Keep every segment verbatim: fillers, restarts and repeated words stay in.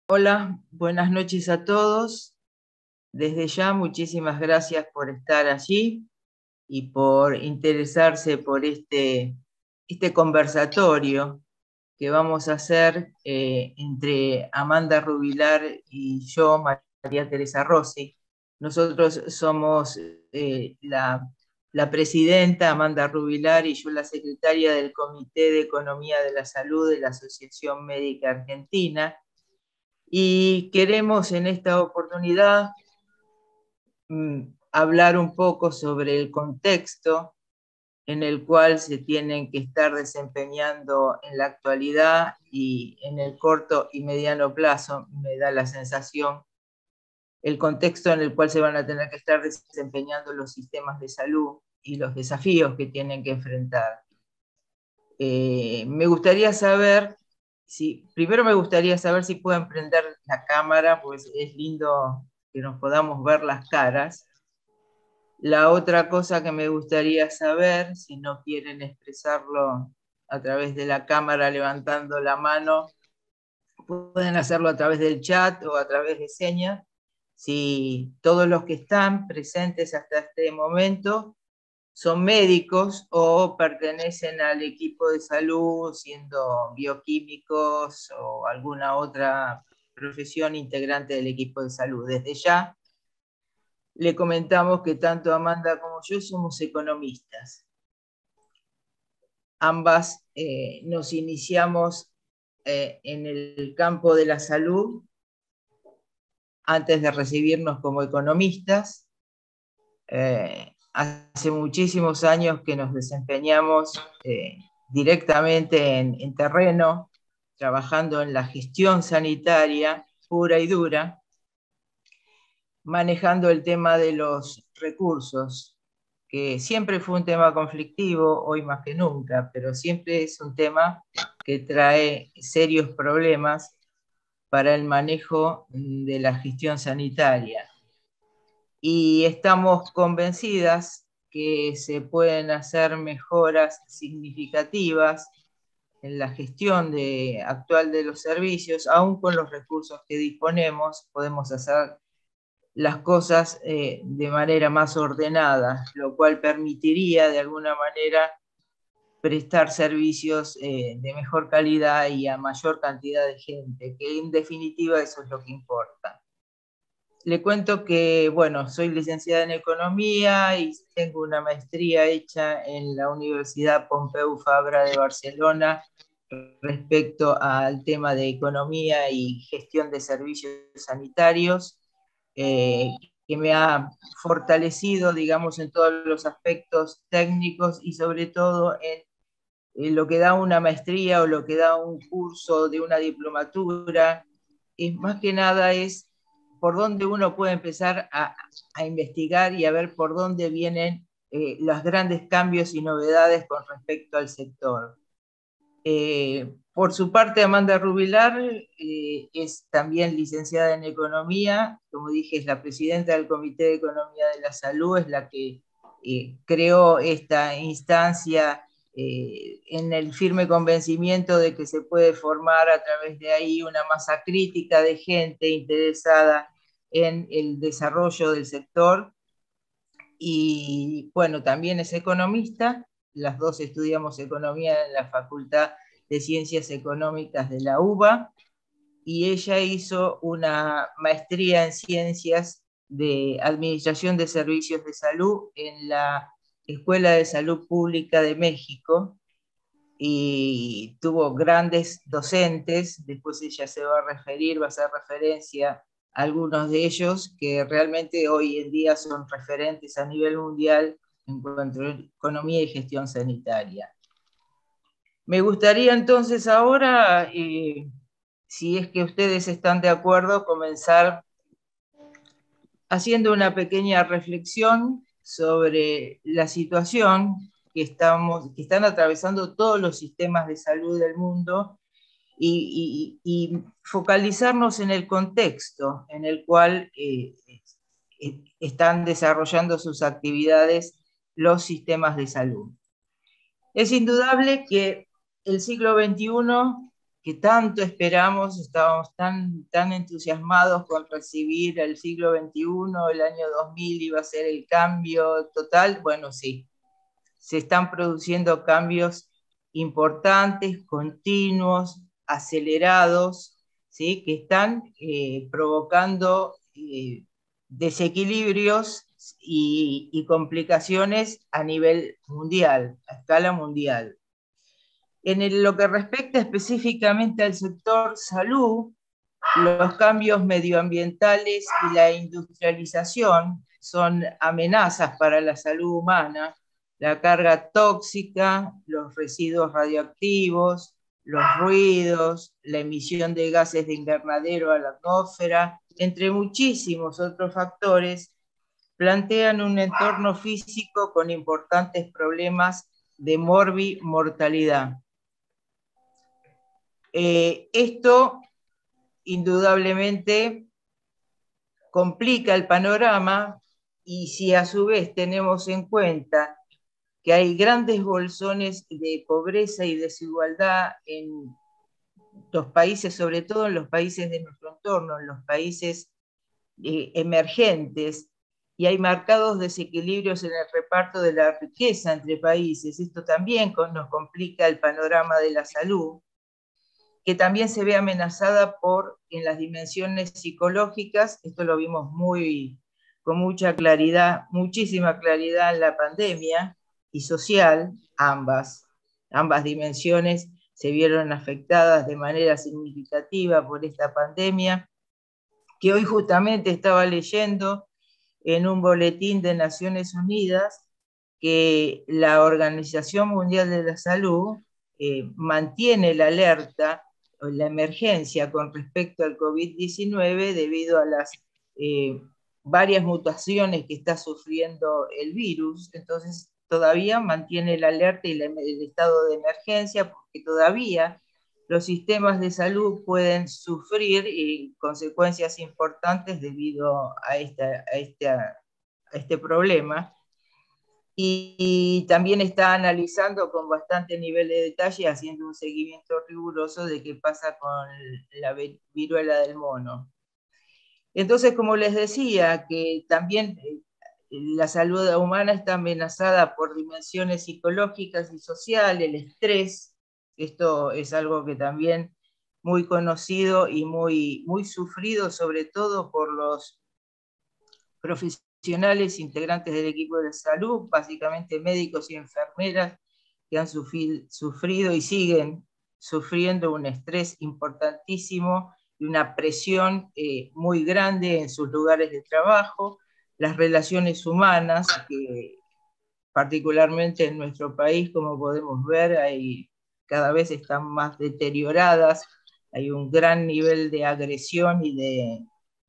Hola, buenas noches a todos. Desde ya, muchísimas gracias por estar allí y por interesarse por este, este conversatorio que vamos a hacer eh, entre Amanda Rubilar y yo, María Teresa Rossi. Nosotros somos eh, la, la presidenta, Amanda Rubilar, y yo la secretaria del Comité de Economía de la Salud de la Asociación Médica Argentina. Y queremos en esta oportunidad mm, hablar un poco sobre el contexto en el cual se tienen que estar desempeñando en la actualidad y en el corto y mediano plazo, me da la sensación, el contexto en el cual se van a tener que estar desempeñando los sistemas de salud y los desafíos que tienen que enfrentar. Eh, me gustaría saber, si, primero me gustaría saber si pueden prender la cámara, pues es lindo que nos podamos ver las caras. La otra cosa que me gustaría saber, si no quieren expresarlo a través de la cámara levantando la mano, pueden hacerlo a través del chat o a través de señas. Si todos los que están presentes hasta este momento son médicos o pertenecen al equipo de salud, siendo bioquímicos o alguna otra profesión integrante del equipo de salud. Desde ya le comentamos que tanto Amanda como yo somos economistas. Ambas eh, nos iniciamos eh, en el campo de la salud antes de recibirnos como economistas. Eh, hace muchísimos años que nos desempeñamos eh, directamente en, en terreno, trabajando en la gestión sanitaria pura y dura, manejando el tema de los recursos, que siempre fue un tema conflictivo, hoy más que nunca, pero siempre es un tema que trae serios problemas para el manejo de la gestión sanitaria. Y estamos convencidas que se pueden hacer mejoras significativas en la gestión de, actual de los servicios, aún con los recursos que disponemos, podemos hacer las cosas eh, de manera más ordenada, lo cual permitiría de alguna manera prestar servicios eh, de mejor calidad y a mayor cantidad de gente, que en definitiva eso es lo que importa. Le cuento que, bueno, soy licenciada en Economía y tengo una maestría hecha en la Universidad Pompeu Fabra de Barcelona respecto al tema de economía y gestión de servicios sanitarios, eh, que me ha fortalecido, digamos, en todos los aspectos técnicos y sobre todo en, en lo que da una maestría o lo que da un curso de una diplomatura. Es más que nada es por dónde uno puede empezar a, a investigar y a ver por dónde vienen eh, los grandes cambios y novedades con respecto al sector. Eh, por su parte, Amanda Rubilar eh, es también licenciada en Economía, como dije, es la presidenta del Comité de Economía de la Salud, es la que eh, creó esta instancia eh, en el firme convencimiento de que se puede formar a través de ahí una masa crítica de gente interesada en el desarrollo del sector. Y bueno, también es economista, las dos estudiamos economía en la Facultad de Ciencias Económicas de la UBA, y ella hizo una maestría en Ciencias de Administración de Servicios de Salud en la Escuela de Salud Pública de México, y tuvo grandes docentes, después ella se va a referir, va a hacer referencia a algunos de ellos que realmente hoy en día son referentes a nivel mundial en cuanto a economía y gestión sanitaria. Me gustaría entonces ahora, eh, si es que ustedes están de acuerdo, comenzar haciendo una pequeña reflexión sobre la situación que, estamos, que están atravesando todos los sistemas de salud del mundo y, y, y focalizarnos en el contexto en el cual eh, eh, están desarrollando sus actividades los sistemas de salud. Es indudable que el siglo veintiuno que tanto esperamos, estábamos tan, tan entusiasmados con recibir el siglo veintiuno, el año dos mil iba a ser el cambio total. Bueno, sí, se están produciendo cambios importantes, continuos, acelerados, ¿sí? Que están eh, provocando eh, desequilibrios y, y complicaciones a nivel mundial, a escala mundial. En el, lo que respecta específicamente al sector salud, los cambios medioambientales y la industrialización son amenazas para la salud humana. La carga tóxica, los residuos radioactivos, los ruidos, la emisión de gases de invernadero a la atmósfera, entre muchísimos otros factores, plantean un entorno físico con importantes problemas de morbimortalidad. Eh, esto indudablemente complica el panorama, y si a su vez tenemos en cuenta que hay grandes bolsones de pobreza y desigualdad en los países, sobre todo en los países de nuestro entorno, en los países eh, emergentes, y hay marcados desequilibrios en el reparto de la riqueza entre países, esto también nos complica el panorama de la salud, que también se ve amenazada por, en las dimensiones psicológicas, esto lo vimos muy, con mucha claridad, muchísima claridad en la pandemia, y social, ambas, ambas dimensiones se vieron afectadas de manera significativa por esta pandemia, que hoy justamente estaba leyendo en un boletín de Naciones Unidas que la Organización Mundial de la Salud eh, mantiene la alerta o la emergencia con respecto al COVID diecinueve debido a las eh, varias mutaciones que está sufriendo el virus. Entonces todavía mantiene la alerta y la, el estado de emergencia, porque todavía los sistemas de salud pueden sufrir eh, consecuencias importantes debido a, esta, a, esta, a este problema. Y, y también está analizando con bastante nivel de detalle, haciendo un seguimiento riguroso de qué pasa con la viruela del mono. Entonces, como les decía, que también eh, la salud humana está amenazada por dimensiones psicológicas y sociales, el estrés. Esto es algo que también muy conocido y muy, muy sufrido, sobre todo por los profesionales integrantes del equipo de salud, básicamente médicos y enfermeras, que han sufrido y siguen sufriendo un estrés importantísimo y una presión eh, muy grande en sus lugares de trabajo, las relaciones humanas, que particularmente en nuestro país, como podemos ver, hay, cada vez están más deterioradas, hay un gran nivel de agresión y de,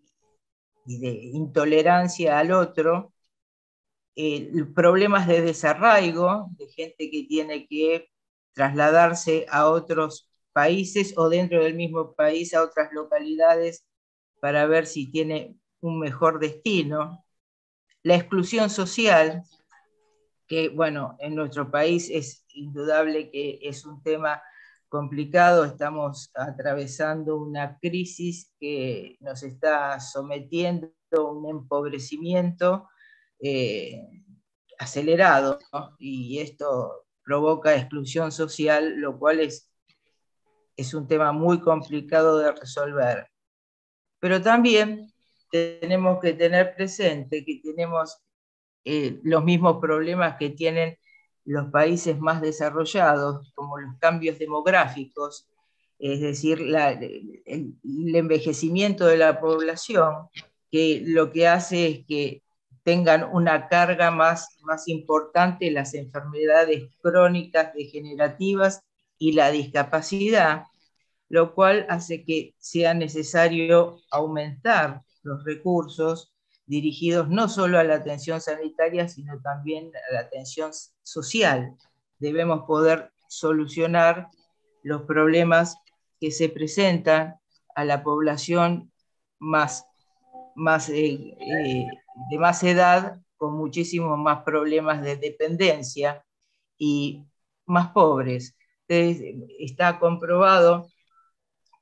y de intolerancia al otro, eh, problemas de desarraigo, de gente que tiene que trasladarse a otros países o dentro del mismo país a otras localidades para ver si tiene un mejor destino. La exclusión social, que bueno, en nuestro país es indudable que es un tema complicado, estamos atravesando una crisis que nos está sometiendo a un empobrecimiento eh, acelerado, ¿no? Y esto provoca exclusión social, lo cual es, es un tema muy complicado de resolver. Pero también tenemos que tener presente que tenemos eh, los mismos problemas que tienen los países más desarrollados, como los cambios demográficos, es decir, la, el, el envejecimiento de la población, que lo que hace es que tengan una carga más, más importante las enfermedades crónicas degenerativas y la discapacidad, lo cual hace que sea necesario aumentar los recursos dirigidos no solo a la atención sanitaria, sino también a la atención social. Debemos poder solucionar los problemas que se presentan a la población más, más, eh, eh, de más edad, con muchísimos más problemas de dependencia y más pobres. Entonces, está comprobado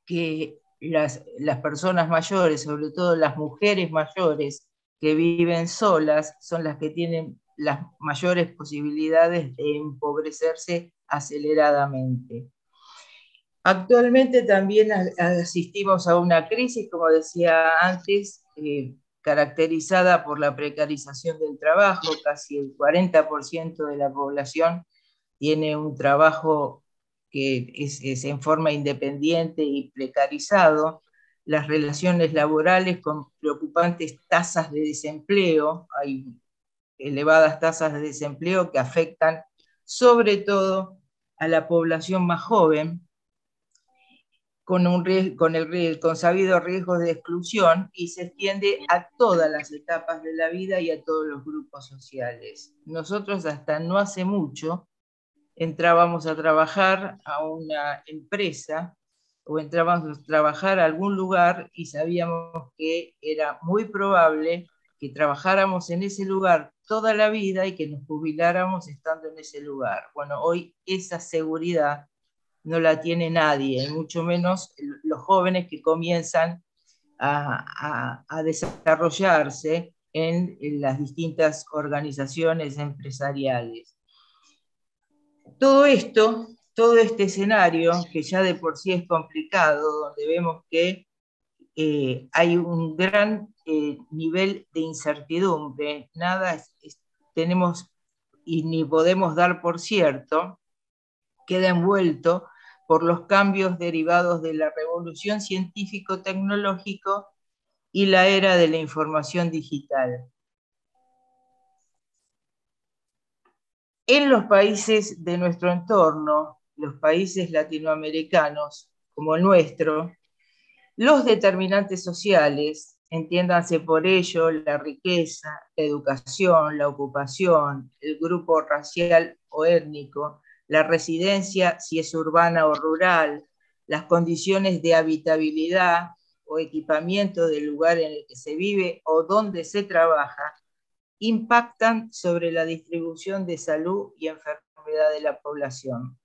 que las, las personas mayores, sobre todo las mujeres mayores que viven solas, son las que tienen las mayores posibilidades de empobrecerse aceleradamente. Actualmente también asistimos a una crisis, como decía antes, eh, caracterizada por la precarización del trabajo. Casi el cuarenta por ciento de la población tiene un trabajo que es, es en forma independiente y precarizado. Las relaciones laborales con preocupantes tasas de desempleo, hay elevadas tasas de desempleo que afectan sobre todo a la población más joven, con, un, con el con sabidos riesgos de exclusión, y se extiende a todas las etapas de la vida y a todos los grupos sociales. Nosotros hasta no hace mucho entrábamos a trabajar a una empresa o entrábamos a trabajar a algún lugar y sabíamos que era muy probable que trabajáramos en ese lugar toda la vida y que nos jubiláramos estando en ese lugar. Bueno, hoy esa seguridad no la tiene nadie, y mucho menos los jóvenes que comienzan a, a, a desarrollarse en, en las distintas organizaciones empresariales. Todo esto, todo este escenario, que ya de por sí es complicado, donde vemos que eh, hay un gran eh, nivel de incertidumbre, nada es, es, tenemos y ni podemos dar por cierto, queda envuelto por los cambios derivados de la revolución científico-tecnológico y la era de la información digital. En los países de nuestro entorno, los países latinoamericanos como el nuestro, los determinantes sociales, entiéndanse por ello la riqueza, la educación, la ocupación, el grupo racial o étnico, la residencia, si es urbana o rural, las condiciones de habitabilidad o equipamiento del lugar en el que se vive o donde se trabaja, impactan sobre la distribución de salud y enfermedad de la población.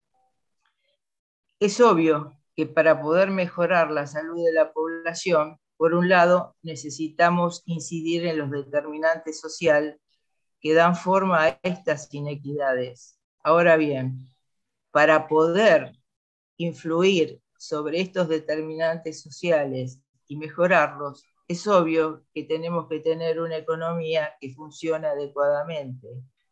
Es obvio que para poder mejorar la salud de la población, por un lado, necesitamos incidir en los determinantes sociales que dan forma a estas inequidades. Ahora bien, para poder influir sobre estos determinantes sociales y mejorarlos, es obvio que tenemos que tener una economía que funcione adecuadamente.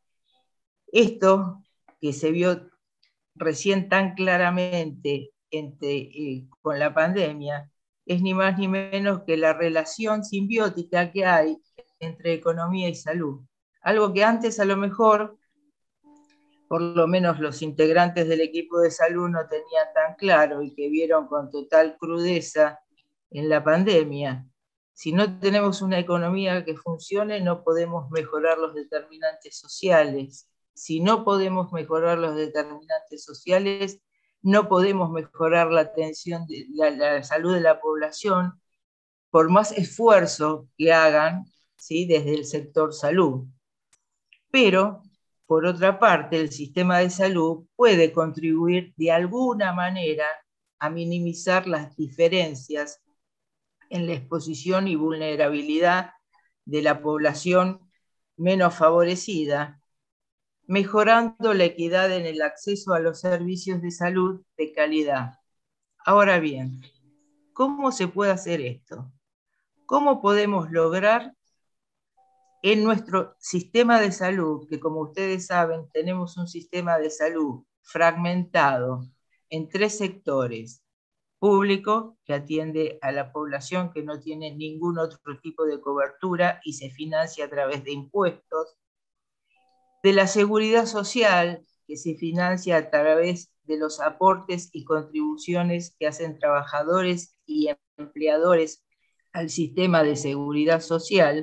Esto que se vio recién tan claramente entre, eh, con la pandemia, es ni más ni menos que la relación simbiótica que hay entre economía y salud. Algo que antes a lo mejor, por lo menos los integrantes del equipo de salud no tenían tan claro y que vieron con total crudeza en la pandemia. Si no tenemos una economía que funcione, no podemos mejorar los determinantes sociales. Si no podemos mejorar los determinantes sociales, no podemos mejorar la atención de la, la salud de la población, por más esfuerzo que hagan, ¿sí?, desde el sector salud. Pero, por otra parte, el sistema de salud puede contribuir de alguna manera a minimizar las diferencias en la exposición y vulnerabilidad de la población menos favorecida, mejorando la equidad en el acceso a los servicios de salud de calidad. Ahora bien, ¿cómo se puede hacer esto? ¿Cómo podemos lograr en nuestro sistema de salud, que como ustedes saben, tenemos un sistema de salud fragmentado en tres sectores: público, que atiende a la población que no tiene ningún otro tipo de cobertura y se financia a través de impuestos; de la seguridad social, que se financia a través de los aportes y contribuciones que hacen trabajadores y empleadores al sistema de seguridad social;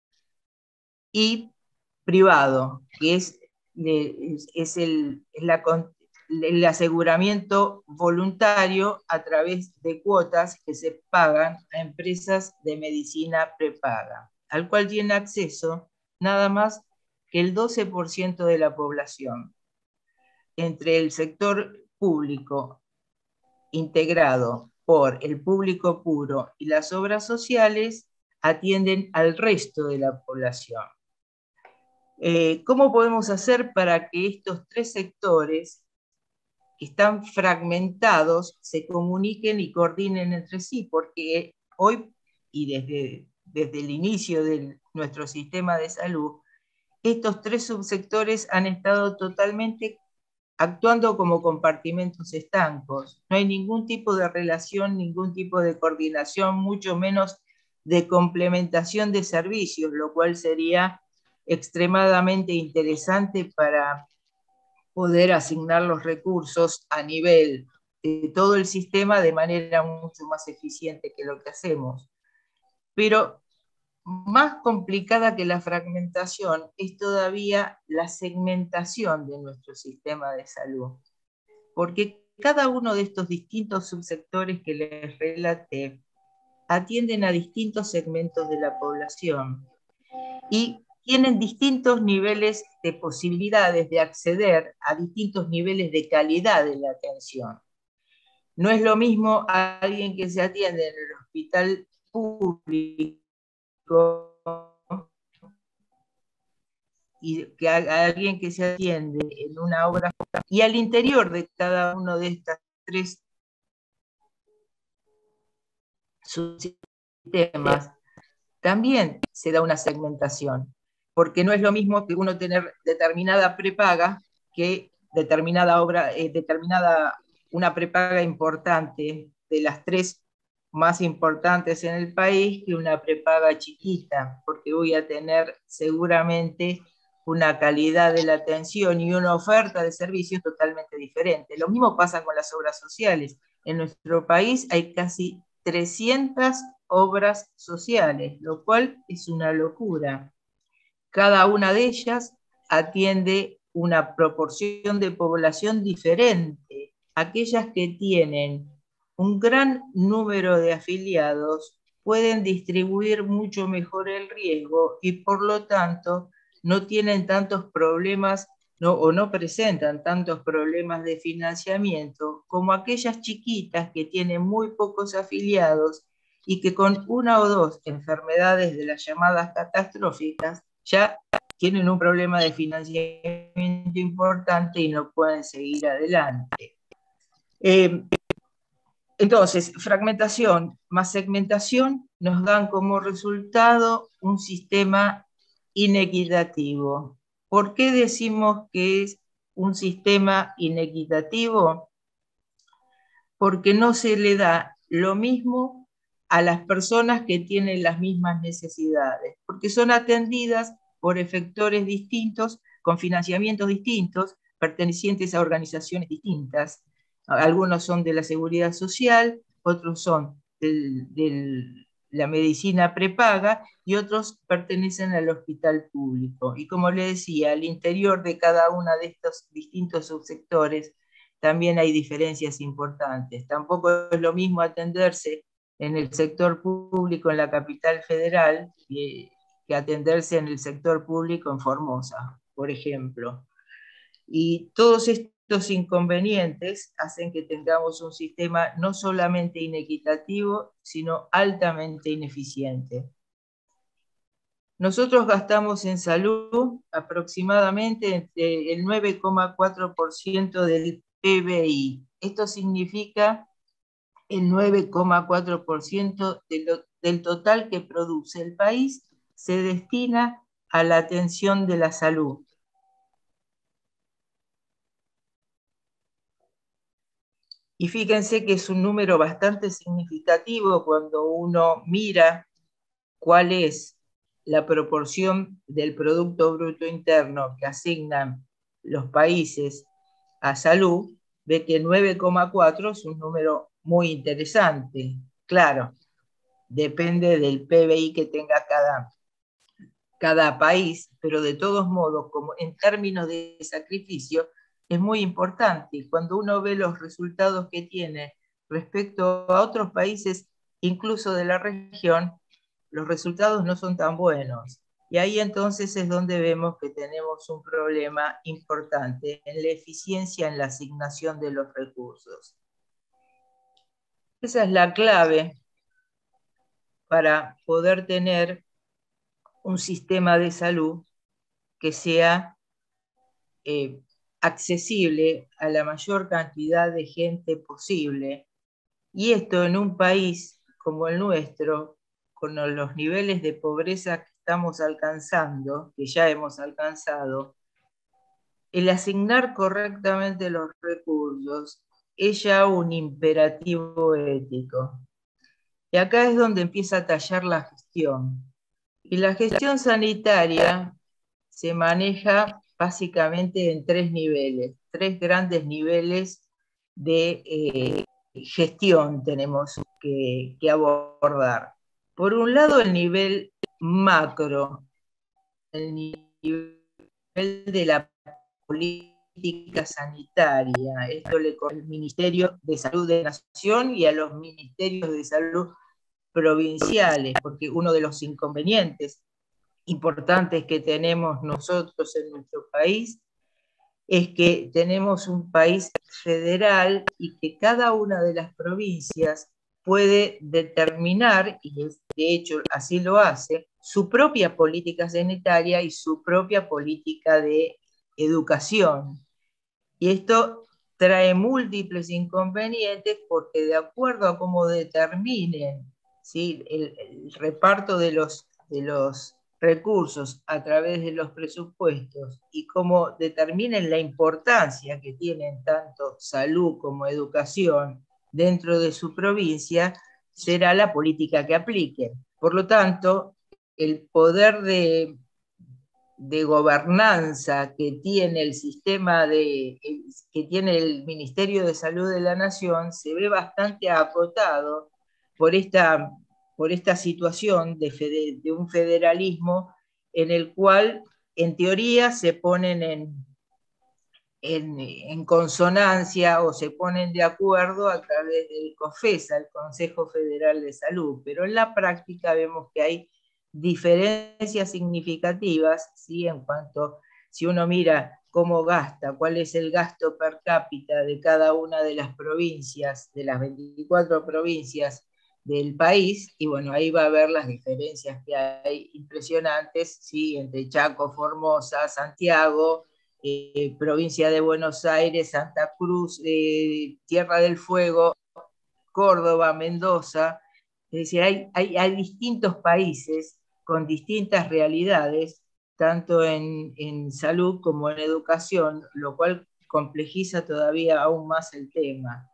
y privado, que es, es, el, es la, el aseguramiento voluntario a través de cuotas que se pagan a empresas de medicina prepaga, al cual tiene acceso nada más que el doce por ciento de la población. Entre el sector público integrado por el público puro y las obras sociales atienden al resto de la población. Eh, ¿Cómo podemos hacer para que estos tres sectores que están fragmentados se comuniquen y coordinen entre sí? Porque hoy y desde, desde el inicio de nuestro sistema de salud, estos tres subsectores han estado totalmente actuando como compartimentos estancos. No hay ningún tipo de relación, ningún tipo de coordinación, mucho menos de complementación de servicios, lo cual sería extremadamente interesante para poder asignar los recursos a nivel de todo el sistema de manera mucho más eficiente que lo que hacemos. Pero más complicada que la fragmentación es todavía la segmentación de nuestro sistema de salud, porque cada uno de estos distintos subsectores que les relaté atienden a distintos segmentos de la población y tienen distintos niveles de posibilidades de acceder a distintos niveles de calidad de la atención. No es lo mismo a alguien que se atiende en el hospital público y que a alguien que se atiende en una obra, y al interior de cada uno de estas tres subsistemas también se da una segmentación, porque no es lo mismo que uno tener determinada prepaga que determinada obra, eh, determinada una prepaga importante de las tres más importantes en el país que una prepaga chiquita, porque voy a tener seguramente una calidad de la atención y una oferta de servicios totalmente diferente. Lo mismo pasa con las obras sociales. En nuestro país hay casi trescientas obras sociales, lo cual es una locura. Cada una de ellas atiende una proporción de población diferente. Aquellas que tienen un gran número de afiliados pueden distribuir mucho mejor el riesgo y por lo tanto no tienen tantos problemas no, o no presentan tantos problemas de financiamiento como aquellas chiquitas que tienen muy pocos afiliados y que con una o dos enfermedades de las llamadas catastróficas ya tienen un problema de financiamiento importante y no pueden seguir adelante. Eh, entonces, fragmentación más segmentación nos dan como resultado un sistema inequitativo. ¿Por qué decimos que es un sistema inequitativo? Porque no se le da lo mismo a las personas que tienen las mismas necesidades, porque son atendidas por efectores distintos, con financiamientos distintos, pertenecientes a organizaciones distintas. Algunos son de la seguridad social, otros son de la medicina prepaga y otros pertenecen al hospital público. Y como le decía, al interior de cada uno de estos distintos subsectores también hay diferencias importantes. Tampoco es lo mismo atenderse en el sector público en la capital federal que, que atenderse en el sector público en Formosa, por ejemplo. Y todos estos inconvenientes hacen que tengamos un sistema no solamente inequitativo, sino altamente ineficiente. Nosotros gastamos en salud aproximadamente entre el nueve coma cuatro por ciento del P B I. Esto significa el nueve coma cuatro por ciento de lo, del total que produce el país se destina a la atención de la salud. Y fíjense que es un número bastante significativo cuando uno mira cuál es la proporción del Producto Bruto Interno que asignan los países a salud, ve que nueve coma cuatro es un número muy interesante. Claro, depende del P B I que tenga cada, cada país, pero de todos modos, como en términos de sacrificio, es muy importante. Cuando uno ve los resultados que tiene respecto a otros países, incluso de la región, los resultados no son tan buenos. Y ahí entonces es donde vemos que tenemos un problema importante en la eficiencia en la asignación de los recursos. Esa es la clave para poder tener un sistema de salud que sea eh, accesible a la mayor cantidad de gente posible. Y esto en un país como el nuestro, con los niveles de pobreza que estamos alcanzando, que ya hemos alcanzado, el asignar correctamente los recursos es ya un imperativo ético. Y acá es donde empieza a tallar la gestión. Y la gestión sanitaria se maneja básicamente en tres niveles, tres grandes niveles de eh, gestión tenemos que, que abordar. Por un lado, el nivel macro, el nivel de la política sanitaria. Esto le corresponde al Ministerio de Salud de la Nación y a los ministerios de salud provinciales, porque uno de los inconvenientes importantes que tenemos nosotros en nuestro país es que tenemos un país federal y que cada una de las provincias puede determinar, y de hecho así lo hace, su propia política sanitaria y su propia política de educación. Y esto trae múltiples inconvenientes porque de acuerdo a cómo determinen, ¿sí?, el, el reparto de los, de los recursos a través de los presupuestos y cómo determinen la importancia que tienen tanto salud como educación dentro de su provincia, será la política que apliquen. Por lo tanto, el poder de, de gobernanza que tiene el sistema de, que tiene el Ministerio de Salud de la Nación se ve bastante acotado por esta, por esta situación de, fede, de un federalismo en el cual en teoría se ponen en, en, en consonancia o se ponen de acuerdo a través del COFESA, el Consejo Federal de Salud, pero en la práctica vemos que hay diferencias significativas, ¿sí?, en cuanto, si uno mira cómo gasta, cuál es el gasto per cápita de cada una de las provincias, de las veinticuatro provincias del país, y bueno, ahí va a ver las diferencias que hay impresionantes, ¿sí?, entre Chaco, Formosa, Santiago, eh, provincia de Buenos Aires, Santa Cruz, eh, Tierra del Fuego, Córdoba, Mendoza. Es decir, hay, hay, hay distintos países con distintas realidades, tanto en, en salud como en educación, lo cual complejiza todavía aún más el tema.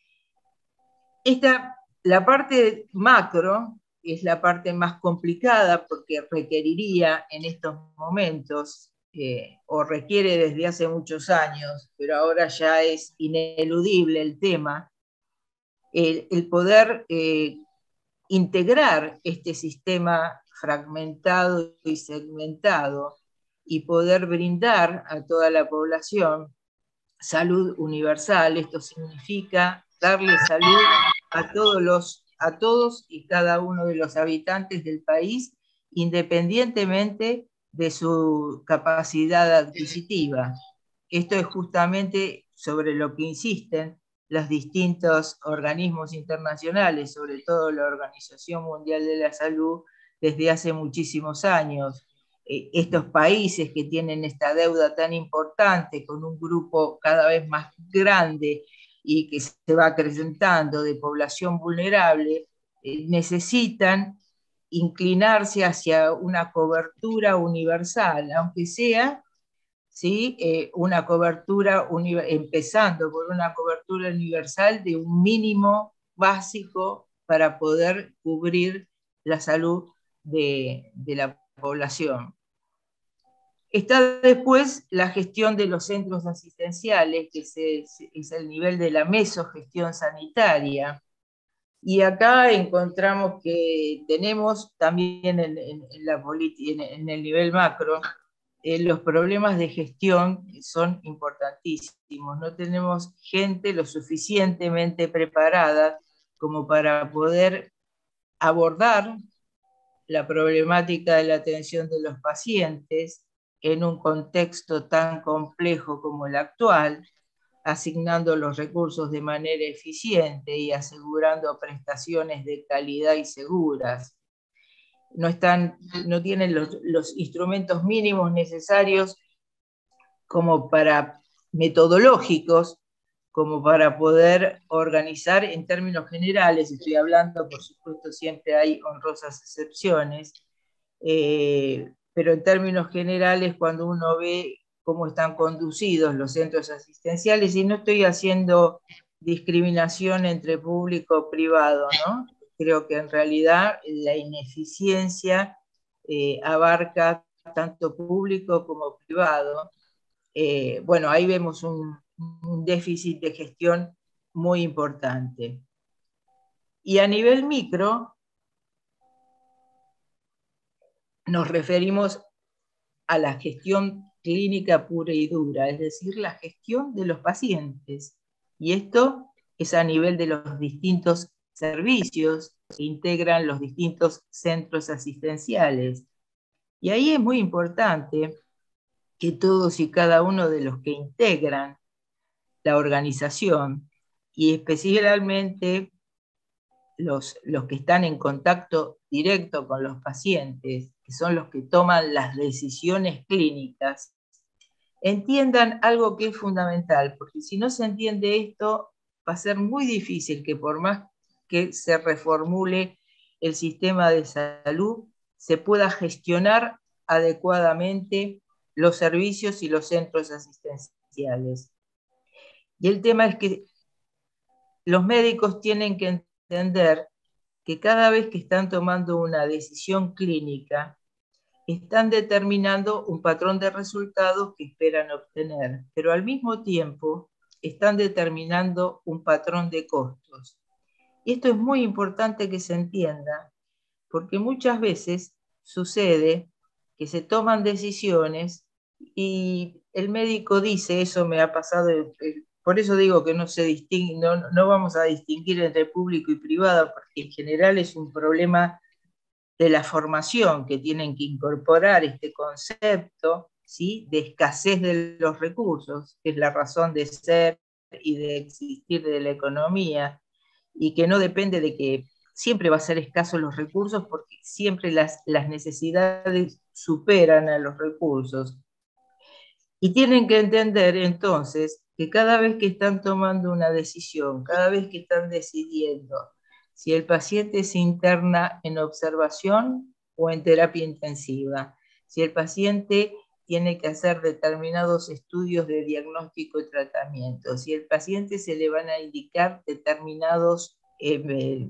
Esta, la parte macro es la parte más complicada porque requeriría en estos momentos, eh, o requiere desde hace muchos años, pero ahora ya es ineludible el tema, el, el poder eh, integrar este sistema fragmentado y segmentado y poder brindar a toda la población salud universal. Esto significa darle salud a todos, los, a todos y cada uno de los habitantes del país, independientemente de su capacidad adquisitiva. Esto es justamente sobre lo que insisten los distintos organismos internacionales, sobre todo la Organización Mundial de la Salud, desde hace muchísimos años. Eh, estos países que tienen esta deuda tan importante con un grupo cada vez más grande y que se va acrecentando de población vulnerable, eh, necesitan inclinarse hacia una cobertura universal, aunque sea, ¿sí?, eh, una cobertura, empezando por una cobertura universal de un mínimo básico para poder cubrir la salud de, de la población. Está después la gestión de los centros asistenciales, que es, es el nivel de la mesogestión sanitaria. Y acá encontramos que tenemos también en, en, en, la en, en el nivel macro, eh, los problemas de gestión son importantísimos. No tenemos gente lo suficientemente preparada como para poder abordar la problemática de la atención de los pacientes en un contexto tan complejo como el actual, asignando los recursos de manera eficiente y asegurando prestaciones de calidad y seguras. No, están, no tienen los, los instrumentos mínimos necesarios como para metodológicos, como para poder organizar en términos generales. Estoy hablando, por supuesto, siempre hay honrosas excepciones, eh, pero en términos generales, cuando uno ve cómo están conducidos los centros asistenciales, y no estoy haciendo discriminación entre público y privado, ¿no? Creo que en realidad la ineficiencia eh, abarca tanto público como privado. Eh, bueno, ahí vemos un, un déficit de gestión muy importante. Y a nivel micro, nos referimos a la gestión clínica pura y dura, es decir, la gestión de los pacientes. Y esto es a nivel de los distintos servicios que integran los distintos centros asistenciales. Y ahí es muy importante que todos y cada uno de los que integran la organización, y especialmente los, los que están en contacto directo con los pacientes, que son los que toman las decisiones clínicas, entiendan algo que es fundamental, porque si no se entiende esto, va a ser muy difícil que por más que se reformule el sistema de salud, se pueda gestionar adecuadamente los servicios y los centros asistenciales. Y el tema es que los médicos tienen que entender que cada vez que están tomando una decisión clínica, están determinando un patrón de resultados que esperan obtener, pero al mismo tiempo están determinando un patrón de costos. Y esto es muy importante que se entienda, porque muchas veces sucede que se toman decisiones y el médico dice, eso me ha pasado, por eso digo que no, se distingue, no, no vamos a distinguir entre público y privado, porque en general es un problema de la formación que tienen que incorporar este concepto, ¿sí?, de escasez de los recursos, que es la razón de ser y de existir de la economía, y que no depende de que siempre va a ser escasos los recursos, porque siempre las, las necesidades superan a los recursos. Y tienen que entender entonces que cada vez que están tomando una decisión, cada vez que están decidiendo si el paciente se interna en observación o en terapia intensiva, si el paciente tiene que hacer determinados estudios de diagnóstico y tratamiento, si el paciente se le van a indicar determinados eh,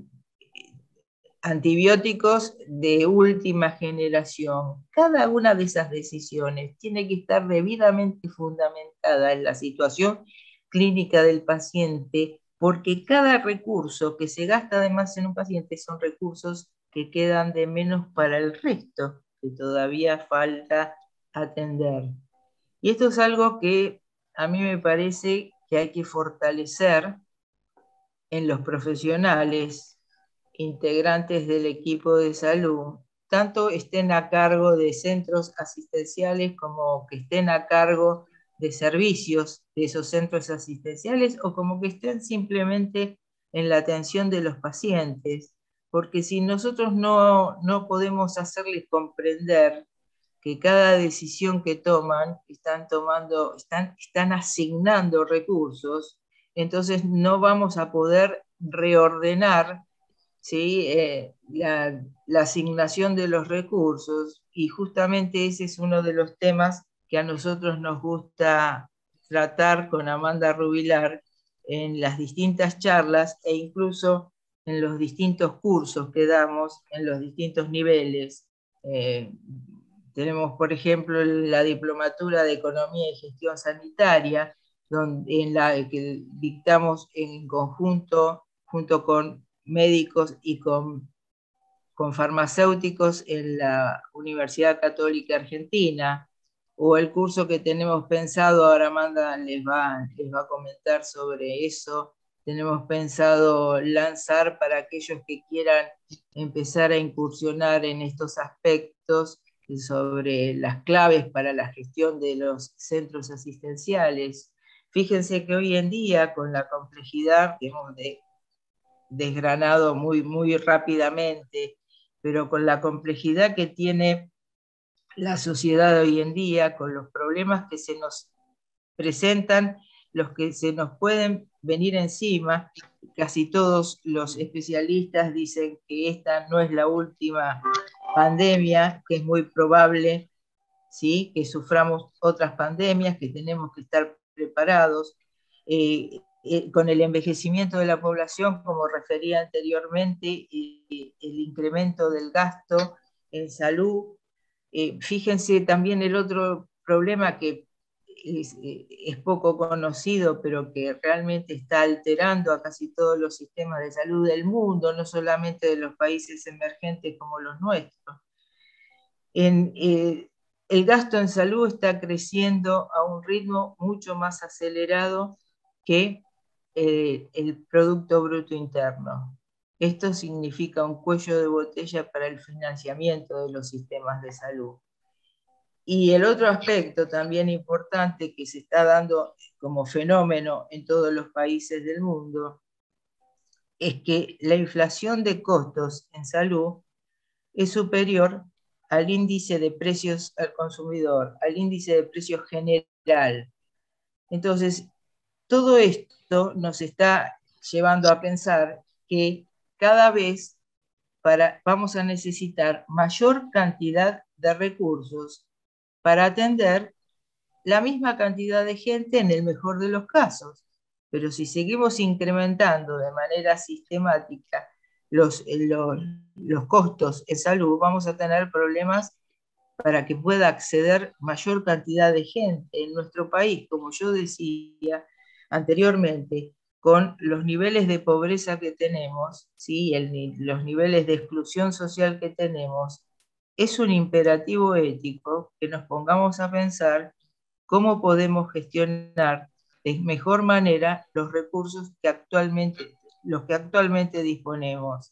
antibióticos de última generación. Cada una de esas decisiones tiene que estar debidamente fundamentada en la situación clínica del paciente, porque cada recurso que se gasta además en un paciente son recursos que quedan de menos para el resto, que todavía falta atender. Y esto es algo que a mí me parece que hay que fortalecer en los profesionales integrantes del equipo de salud, tanto estén a cargo de centros asistenciales como que estén a cargo de servicios de esos centros asistenciales o como que estén simplemente en la atención de los pacientes, porque si nosotros no, no podemos hacerles comprender que cada decisión que toman están tomando, están, están asignando recursos, entonces no vamos a poder reordenar, ¿sí?, eh, la, la asignación de los recursos, y justamente ese es uno de los temas que a nosotros nos gusta tratar con Amanda Rubilar en las distintas charlas e incluso en los distintos cursos que damos en los distintos niveles. Eh, tenemos, por ejemplo, la diplomatura de Economía y Gestión Sanitaria, donde, en la que dictamos en conjunto, junto con médicos y con, con farmacéuticos en la Universidad Católica Argentina, o el curso que tenemos pensado, ahora Amanda les va, les va a comentar sobre eso, tenemos pensado lanzar para aquellos que quieran empezar a incursionar en estos aspectos sobre las claves para la gestión de los centros asistenciales. Fíjense que hoy en día, con la complejidad que hemos de, desgranado muy, muy rápidamente, pero con la complejidad que tiene la sociedad hoy en día, con los problemas que se nos presentan, los que se nos pueden venir encima, casi todos los especialistas dicen que esta no es la última pandemia, que es muy probable, ¿sí?, que suframos otras pandemias, que tenemos que estar preparados. Eh, eh, con el envejecimiento de la población, como refería anteriormente, eh, el incremento del gasto en salud. Eh, fíjense también el otro problema que es, eh, es poco conocido, pero que realmente está alterando a casi todos los sistemas de salud del mundo, no solamente de los países emergentes como los nuestros. En, eh, el gasto en salud está creciendo a un ritmo mucho más acelerado que eh, el Producto Bruto Interno. Esto significa un cuello de botella para el financiamiento de los sistemas de salud. Y el otro aspecto también importante que se está dando como fenómeno en todos los países del mundo es que la inflación de costos en salud es superior al índice de precios al consumidor, al índice de precios general. Entonces, todo esto nos está llevando a pensar que cada vez para, vamos a necesitar mayor cantidad de recursos para atender la misma cantidad de gente en el mejor de los casos. Pero si seguimos incrementando de manera sistemática los, los, los costos en salud, vamos a tener problemas para que pueda acceder mayor cantidad de gente en nuestro país, como yo decía anteriormente, con los niveles de pobreza que tenemos, ¿sí?, el, los niveles de exclusión social que tenemos, es un imperativo ético que nos pongamos a pensar cómo podemos gestionar de mejor manera los recursos que actualmente, los que actualmente disponemos.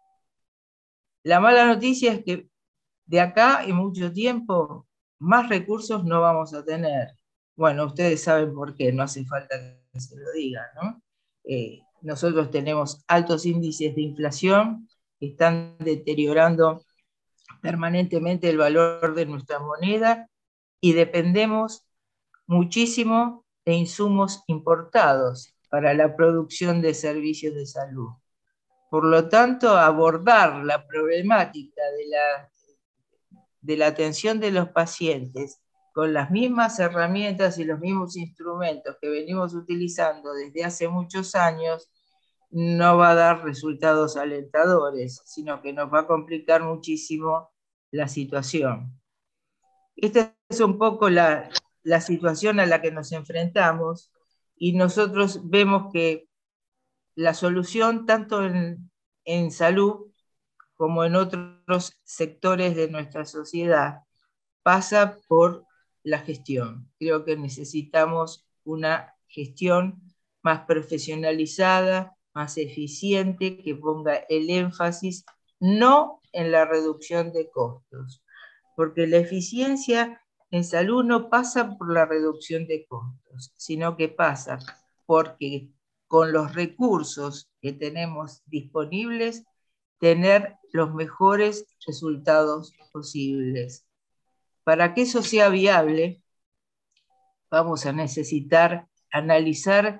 La mala noticia es que de acá en mucho tiempo más recursos no vamos a tener. Bueno, ustedes saben por qué, no hace falta que se lo diga, ¿no? Eh, nosotros tenemos altos índices de inflación que están deteriorando permanentemente el valor de nuestra moneda y dependemos muchísimo de insumos importados para la producción de servicios de salud. Por lo tanto, abordar la problemática de la, de la atención de los pacientes con las mismas herramientas y los mismos instrumentos que venimos utilizando desde hace muchos años no va a dar resultados alentadores, sino que nos va a complicar muchísimo la situación. Esta es un poco la, la situación a la que nos enfrentamos y nosotros vemos que la solución, tanto en, en salud como en otros sectores de nuestra sociedad, pasa por la gestión. Creo que necesitamos una gestión más profesionalizada, más eficiente, que ponga el énfasis no en la reducción de costos, porque la eficiencia en salud no pasa por la reducción de costos, sino que pasa porque con los recursos que tenemos disponibles, tener los mejores resultados posibles. Para que eso sea viable, vamos a necesitar analizar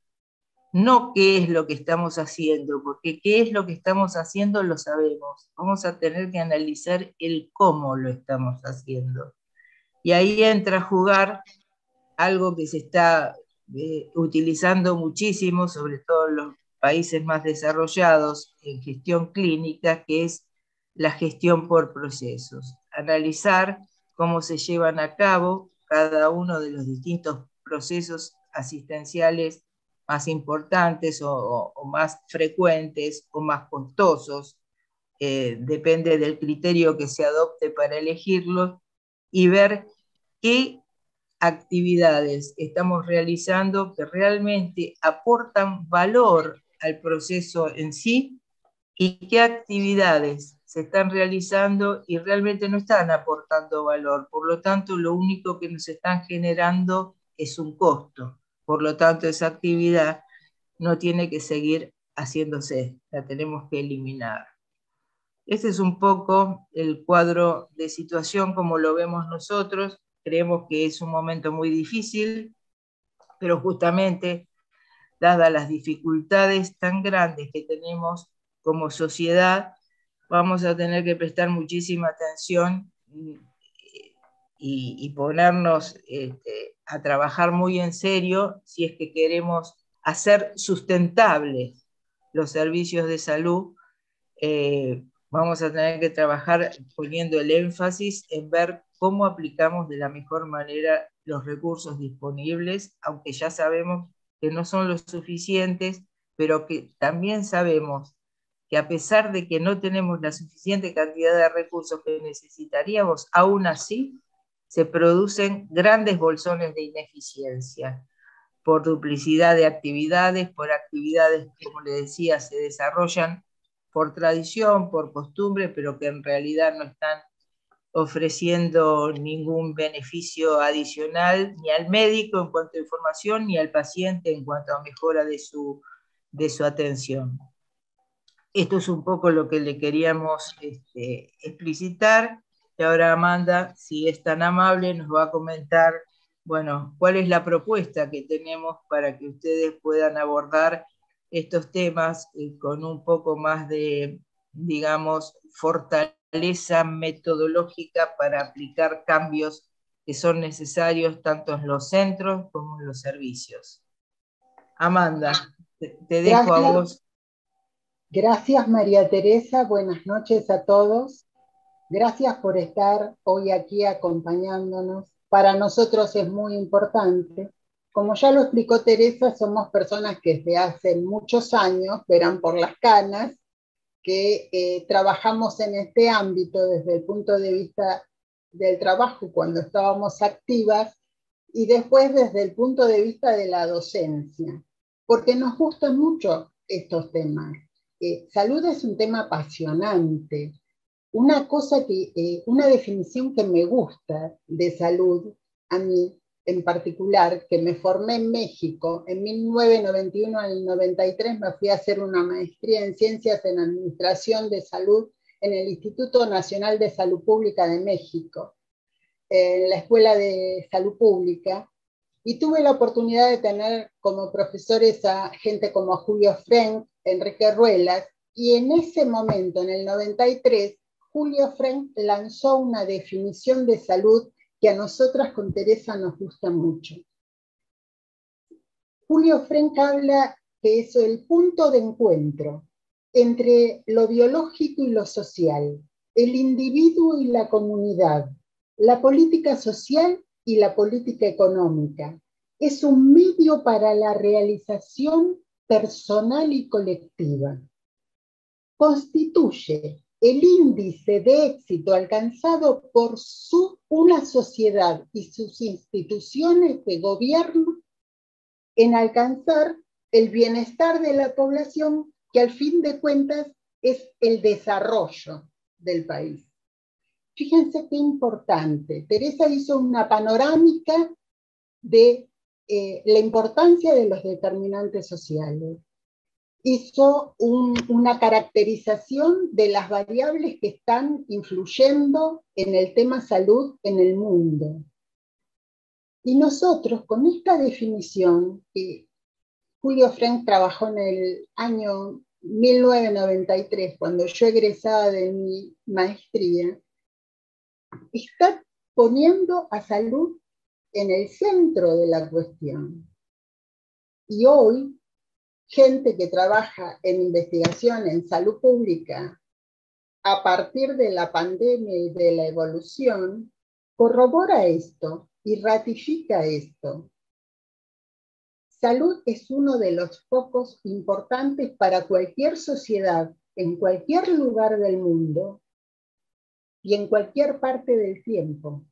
no qué es lo que estamos haciendo, porque qué es lo que estamos haciendo lo sabemos. Vamos a tener que analizar el cómo lo estamos haciendo. Y ahí entra a jugar algo que se está eh, utilizando muchísimo, sobre todo en los países más desarrollados en gestión clínica, que es la gestión por procesos. Analizar cómo se llevan a cabo cada uno de los distintos procesos asistenciales más importantes o, o, o más frecuentes o más costosos, eh, depende del criterio que se adopte para elegirlos, y ver qué actividades estamos realizando que realmente aportan valor al proceso en sí y qué actividades se están realizando y realmente no están aportando valor. Por lo tanto, lo único que nos están generando es un costo, Por lo tanto, esa actividad no tiene que seguir haciéndose, la tenemos que eliminar. Este es un poco el cuadro de situación como lo vemos nosotros. Creemos que es un momento muy difícil, pero justamente, dadas las dificultades tan grandes que tenemos como sociedad, vamos a tener que prestar muchísima atención y, y, y ponernos este, a trabajar muy en serio si es que queremos hacer sustentables los servicios de salud. Eh, vamos a tener que trabajar poniendo el énfasis en ver cómo aplicamos de la mejor manera los recursos disponibles, aunque ya sabemos que no son los suficientes, pero que también sabemos que a pesar de que no tenemos la suficiente cantidad de recursos que necesitaríamos, aún así se producen grandes bolsones de ineficiencia por duplicidad de actividades, por actividades, como le decía, se desarrollan por tradición, por costumbre, pero que en realidad no están ofreciendo ningún beneficio adicional ni al médico en cuanto a información, ni al paciente en cuanto a mejora de su, de su atención. Esto es un poco lo que le queríamos este, explicitar. Y ahora Amanda, si es tan amable, nos va a comentar, bueno, cuál es la propuesta que tenemos para que ustedes puedan abordar estos temas eh, con un poco más de, digamos, fortaleza metodológica para aplicar cambios que son necesarios tanto en los centros como en los servicios. Amanda, te, te dejo a vos. Gracias, María Teresa. Buenas noches a todos. Gracias por estar hoy aquí acompañándonos. Para nosotros es muy importante. Como ya lo explicó Teresa, somos personas que desde hace muchos años, verán por las canas, que eh, trabajamos en este ámbito desde el punto de vista del trabajo cuando estábamos activas y después desde el punto de vista de la docencia, porque nos gustan mucho estos temas. Eh, salud es un tema apasionante. Una cosa que, eh, una definición que me gusta de salud, a mí en particular, que me formé en México, en mil novecientos noventa y uno al noventa y tres me fui a hacer una maestría en Ciencias en Administración de Salud en el Instituto Nacional de Salud Pública de México, en la Escuela de Salud Pública, y tuve la oportunidad de tener como profesores a gente como Julio Frenk, Enrique Ruelas, y en ese momento, en el noventa y tres, Julio Frenk lanzó una definición de salud que a nosotras con Teresa nos gusta mucho. Julio Frenk habla que es el punto de encuentro entre lo biológico y lo social, el individuo y la comunidad, la política social y la política económica. Es un medio para la realización personal y colectiva. Constituye el índice de éxito alcanzado por su, una sociedad y sus instituciones de gobierno en alcanzar el bienestar de la población, que al fin de cuentas es el desarrollo del país. Fíjense qué importante. Teresa hizo una panorámica de eh, la importancia de los determinantes sociales. Hizo un, una caracterización de las variables que están influyendo en el tema salud en el mundo. Y nosotros, con esta definición, que Julio Frenk trabajó en el año mil novecientos noventa y tres, cuando yo egresaba de mi maestría, está poniendo a salud en el centro de la cuestión. Y hoy, gente que trabaja en investigación en salud pública, a partir de la pandemia y de la evolución, corrobora esto y ratifica esto. Salud es uno de los focos importantes para cualquier sociedad, en cualquier lugar del mundo y en cualquier parte del tiempo.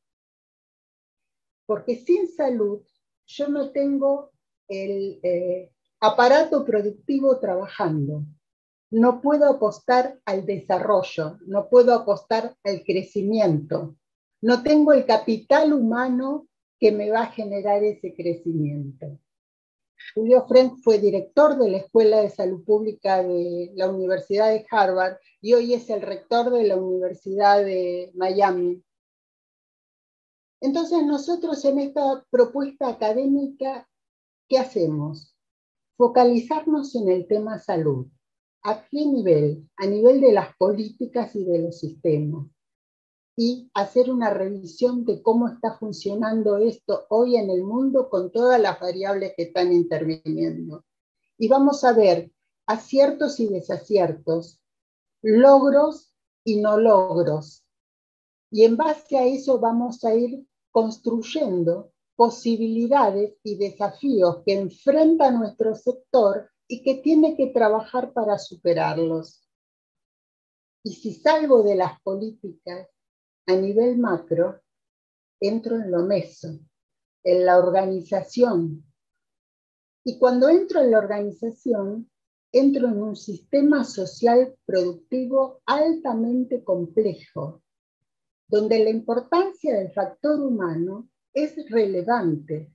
Porque sin salud yo no tengo el eh, aparato productivo trabajando. No puedo apostar al desarrollo, no puedo apostar al crecimiento. No tengo el capital humano que me va a generar ese crecimiento. Julio Frenk fue director de la Escuela de Salud Pública de la Universidad de Harvard y hoy es el rector de la Universidad de Miami. Entonces nosotros en esta propuesta académica, ¿qué hacemos? Focalizarnos en el tema salud. ¿A qué nivel? A nivel de las políticas y de los sistemas. Y hacer una revisión de cómo está funcionando esto hoy en el mundo con todas las variables que están interviniendo. Y vamos a ver aciertos y desaciertos, logros y no logros. Y en base a eso vamos a ir construyendo posibilidades y desafíos que enfrenta nuestro sector y que tiene que trabajar para superarlos. Y si salgo de las políticas a nivel macro, entro en lo meso, en la organización. Y cuando entro en la organización, entro en un sistema social productivo altamente complejo, donde la importancia del factor humano es relevante.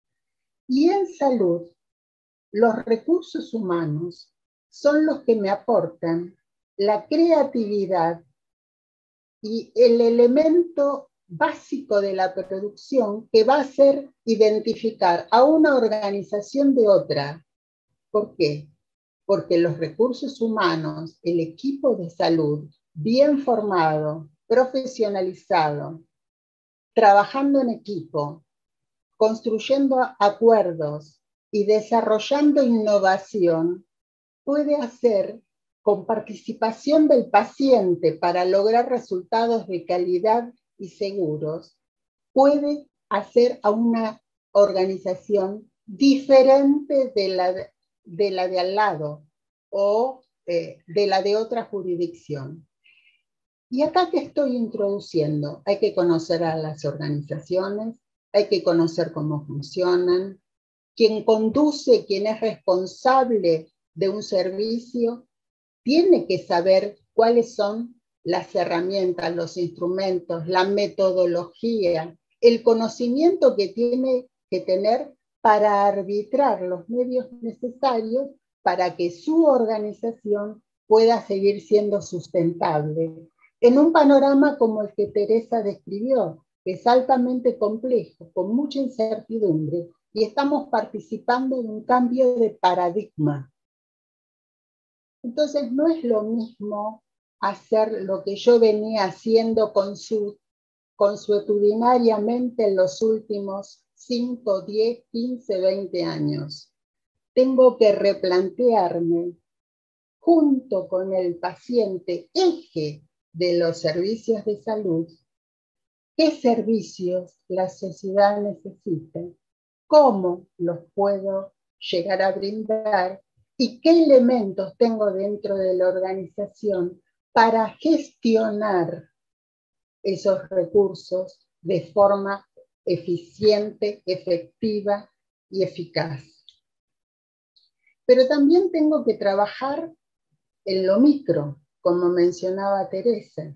Y en salud, los recursos humanos son los que me aportan la creatividad y el elemento básico de la producción que va a ser identificar a una organización de otra. ¿Por qué? Porque los recursos humanos, el equipo de salud, bien formado, profesionalizado, trabajando en equipo, construyendo acuerdos y desarrollando innovación, puede hacer con participación del paciente para lograr resultados de calidad y seguros, puede hacer a una organización diferente de la de, de, la de al lado o eh, de la de otra jurisdicción. Y acá que estoy introduciendo, hay que conocer a las organizaciones, hay que conocer cómo funcionan, quien conduce, quien es responsable de un servicio, tiene que saber cuáles son las herramientas, los instrumentos, la metodología, el conocimiento que tiene que tener para arbitrar los medios necesarios para que su organización pueda seguir siendo sustentable. En un panorama como el que Teresa describió, que es altamente complejo, con mucha incertidumbre, y estamos participando de un cambio de paradigma. Entonces no es lo mismo hacer lo que yo venía haciendo consuetudinariamente en los últimos cinco, diez, quince, veinte años. Tengo que replantearme junto con el paciente, eje de los servicios de salud, qué servicios la sociedad necesita, cómo los puedo llegar a brindar y qué elementos tengo dentro de la organización para gestionar esos recursos de forma eficiente, efectiva y eficaz. Pero también tengo que trabajar en lo micro, como mencionaba Teresa,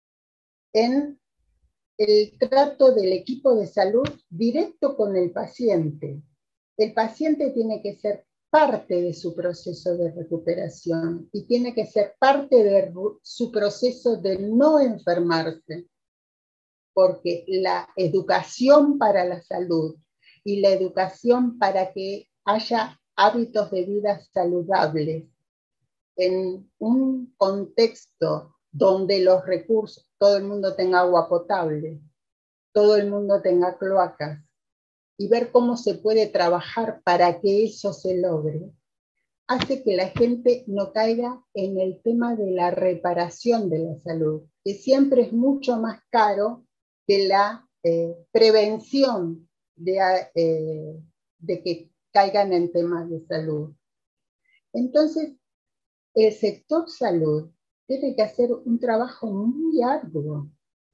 en el trato del equipo de salud directo con el paciente. El paciente tiene que ser parte de su proceso de recuperación y tiene que ser parte de su proceso de no enfermarse, porque la educación para la salud y la educación para que haya hábitos de vida saludables en un contexto donde los recursos, todo el mundo tenga agua potable, todo el mundo tenga cloacas, y ver cómo se puede trabajar para que eso se logre, hace que la gente no caiga en el tema de la reparación de la salud, que siempre es mucho más caro que la eh, prevención de, eh, de que caigan en temas de salud. Entonces, el sector salud tiene que hacer un trabajo muy arduo.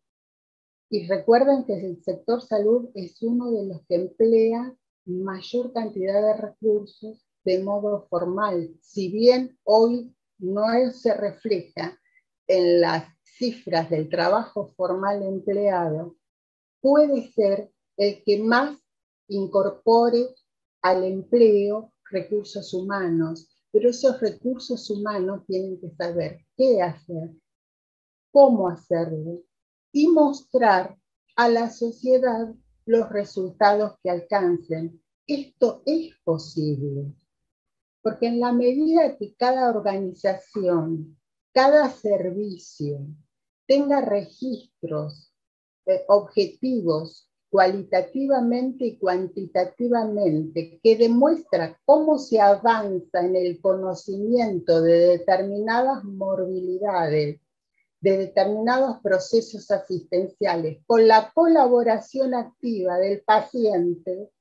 Y recuerden que el sector salud es uno de los que emplea mayor cantidad de recursos de modo formal. Si bien hoy no se refleja en las cifras del trabajo formal empleado, puede ser el que más incorpore al empleo recursos humanos, pero esos recursos humanos tienen que saber qué hacer, cómo hacerlo y mostrar a la sociedad los resultados que alcancen. Esto es posible, porque en la medida que cada organización, cada servicio tenga registros eh, objetivos cualitativamente y cuantitativamente que demuestra cómo se avanza en el conocimiento de determinadas morbilidades, de determinados procesos asistenciales, con la colaboración activa del paciente,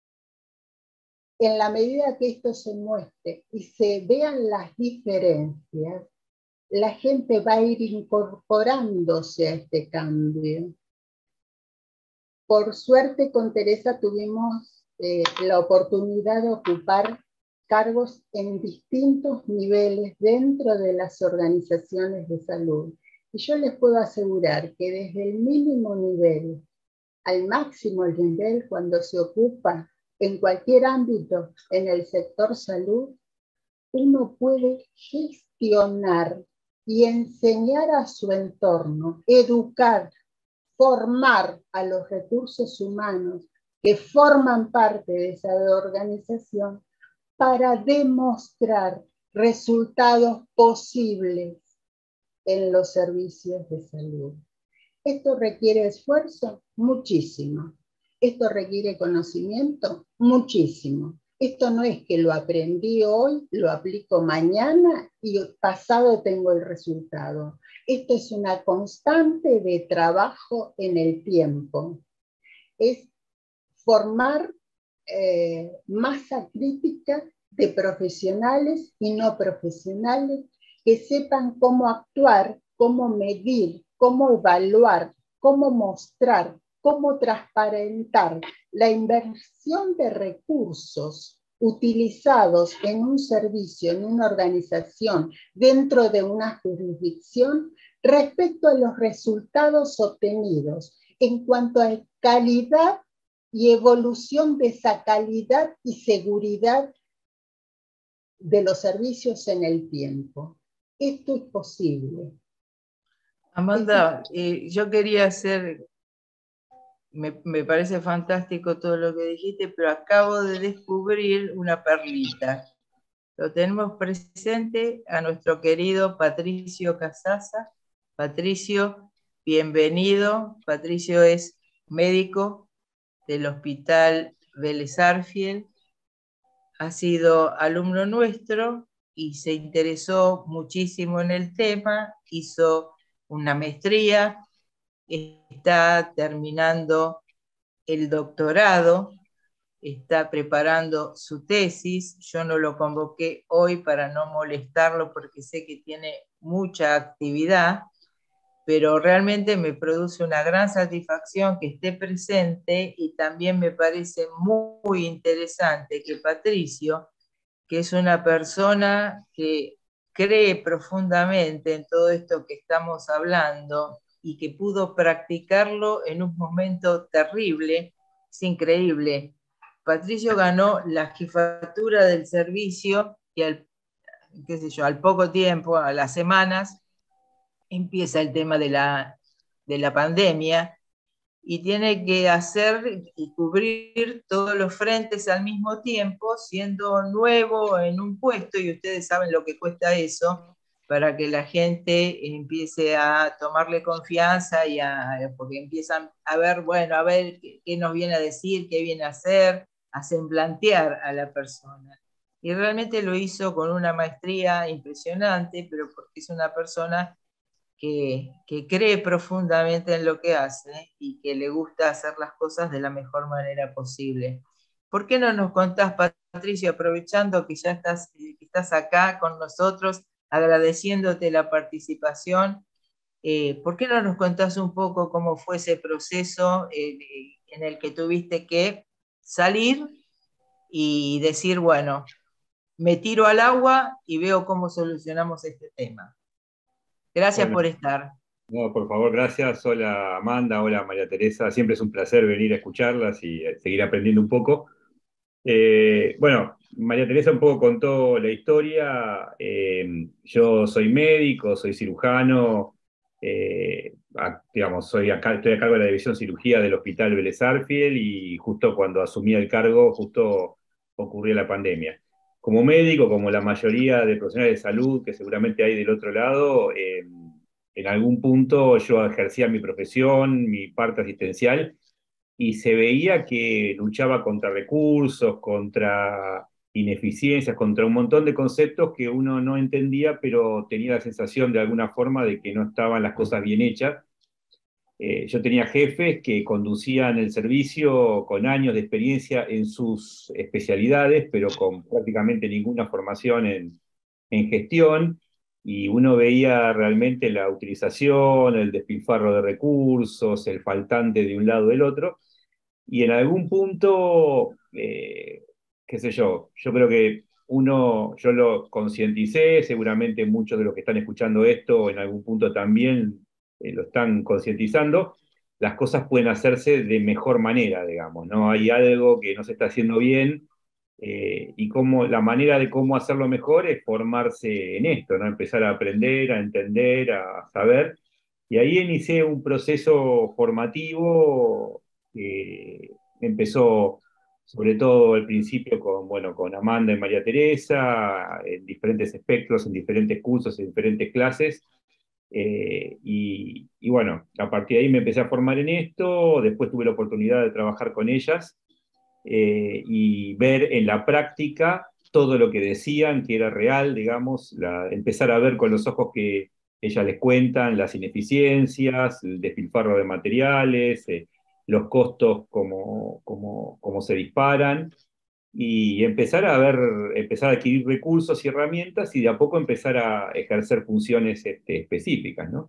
en la medida que esto se muestre y se vean las diferencias, la gente va a ir incorporándose a este cambio. Por suerte con Teresa tuvimos eh, la oportunidad de ocupar cargos en distintos niveles dentro de las organizaciones de salud. Y yo les puedo asegurar que desde el mínimo nivel al máximo nivel, cuando se ocupa en cualquier ámbito en el sector salud, uno puede gestionar y enseñar a su entorno, educar, formar a los recursos humanos que forman parte de esa organización para demostrar resultados posibles en los servicios de salud. ¿Esto requiere esfuerzo? Muchísimo. ¿Esto requiere conocimiento? Muchísimo. Esto no es que lo aprendí hoy, lo aplico mañana y pasado tengo el resultado. Esto es una constante de trabajo en el tiempo. Es formar eh, masa crítica de profesionales y no profesionales que sepan cómo actuar, cómo medir, cómo evaluar, cómo mostrar, cómo transparentar la inversión de recursos utilizados en un servicio, en una organización, dentro de una jurisdicción, respecto a los resultados obtenidos en cuanto a calidad y evolución de esa calidad y seguridad de los servicios en el tiempo. Esto es posible. Amanda, eh, yo quería hacer, me, me parece fantástico todo lo que dijiste, pero acabo de descubrir una perlita. Lo tenemos presente a nuestro querido Patricio Casasa. Patricio, bienvenido. Patricio es médico del Hospital Vélez Arfiel, ha sido alumno nuestro y se interesó muchísimo en el tema, hizo una maestría, está terminando el doctorado, está preparando su tesis. Yo no lo convoqué hoy para no molestarlo porque sé que tiene mucha actividad, pero realmente me produce una gran satisfacción que esté presente y también me parece muy interesante que Patricio, que es una persona que cree profundamente en todo esto que estamos hablando y que pudo practicarlo en un momento terrible, es increíble. Patricio ganó la jefatura del servicio y al, qué sé yo, al poco tiempo, a las semanas, empieza el tema de la, de la pandemia y tiene que hacer y cubrir todos los frentes al mismo tiempo, siendo nuevo en un puesto, y ustedes saben lo que cuesta eso, para que la gente empiece a tomarle confianza, y a, porque empiezan a ver, bueno, a ver qué, qué nos viene a decir, qué viene a hacer, a semblantear a la persona. Y realmente lo hizo con una maestría impresionante, pero porque es una persona que, que cree profundamente en lo que hace y que le gusta hacer las cosas de la mejor manera posible. ¿Por qué no nos contás, Patricio, aprovechando que ya estás, que estás acá con nosotros, agradeciéndote la participación, eh, ¿por qué no nos contás un poco cómo fue ese proceso eh, en el que tuviste que salir y decir, bueno, me tiro al agua y veo cómo solucionamos este tema? Gracias Bueno, por estar. no, por favor, gracias. Hola Amanda, hola María Teresa. Siempre es un placer venir a escucharlas y eh, seguir aprendiendo un poco. Eh, bueno, María Teresa un poco contó la historia. Eh, yo soy médico, soy cirujano, eh, a- digamos, soy acá, estoy a cargo de la división cirugía del Hospital Vélez Arfiel y justo cuando asumí el cargo, justo ocurrió la pandemia. Como médico, como la mayoría de profesionales de salud que seguramente hay del otro lado, eh, en algún punto yo ejercía mi profesión, mi parte asistencial y se veía que luchaba contra recursos, contra ineficiencias, contra un montón de conceptos que uno no entendía, pero tenía la sensación de alguna forma de que no estaban las cosas bien hechas. Eh, yo tenía jefes que conducían el servicio con años de experiencia en sus especialidades, pero con prácticamente ninguna formación en, en gestión, y uno veía realmente la utilización, el despilfarro de recursos, el faltante de un lado del otro, y en algún punto, eh, qué sé yo, yo creo que uno, yo lo concienticé, seguramente muchos de los que están escuchando esto en algún punto también eh, lo están concientizando, las cosas pueden hacerse de mejor manera, digamos, ¿no? Hay algo que no se está haciendo bien, eh, y cómo, la manera de cómo hacerlo mejor es formarse en esto, ¿no? Empezar a aprender, a entender, a saber. Y ahí inicié un proceso formativo que empezó sobre todo al principio con, bueno, con Amanda y María Teresa, en diferentes espectros, en diferentes cursos, en diferentes clases. Eh, y, y bueno, a partir de ahí me empecé a formar en esto, después tuve la oportunidad de trabajar con ellas, eh, y ver en la práctica todo lo que decían, que era real, digamos, la, empezar a ver con los ojos que ellas les cuentan las ineficiencias, el despilfarro de materiales, eh, los costos como, como, como se disparan, y empezar a ver, empezar a adquirir recursos y herramientas y de a poco empezar a ejercer funciones este, específicas, ¿no?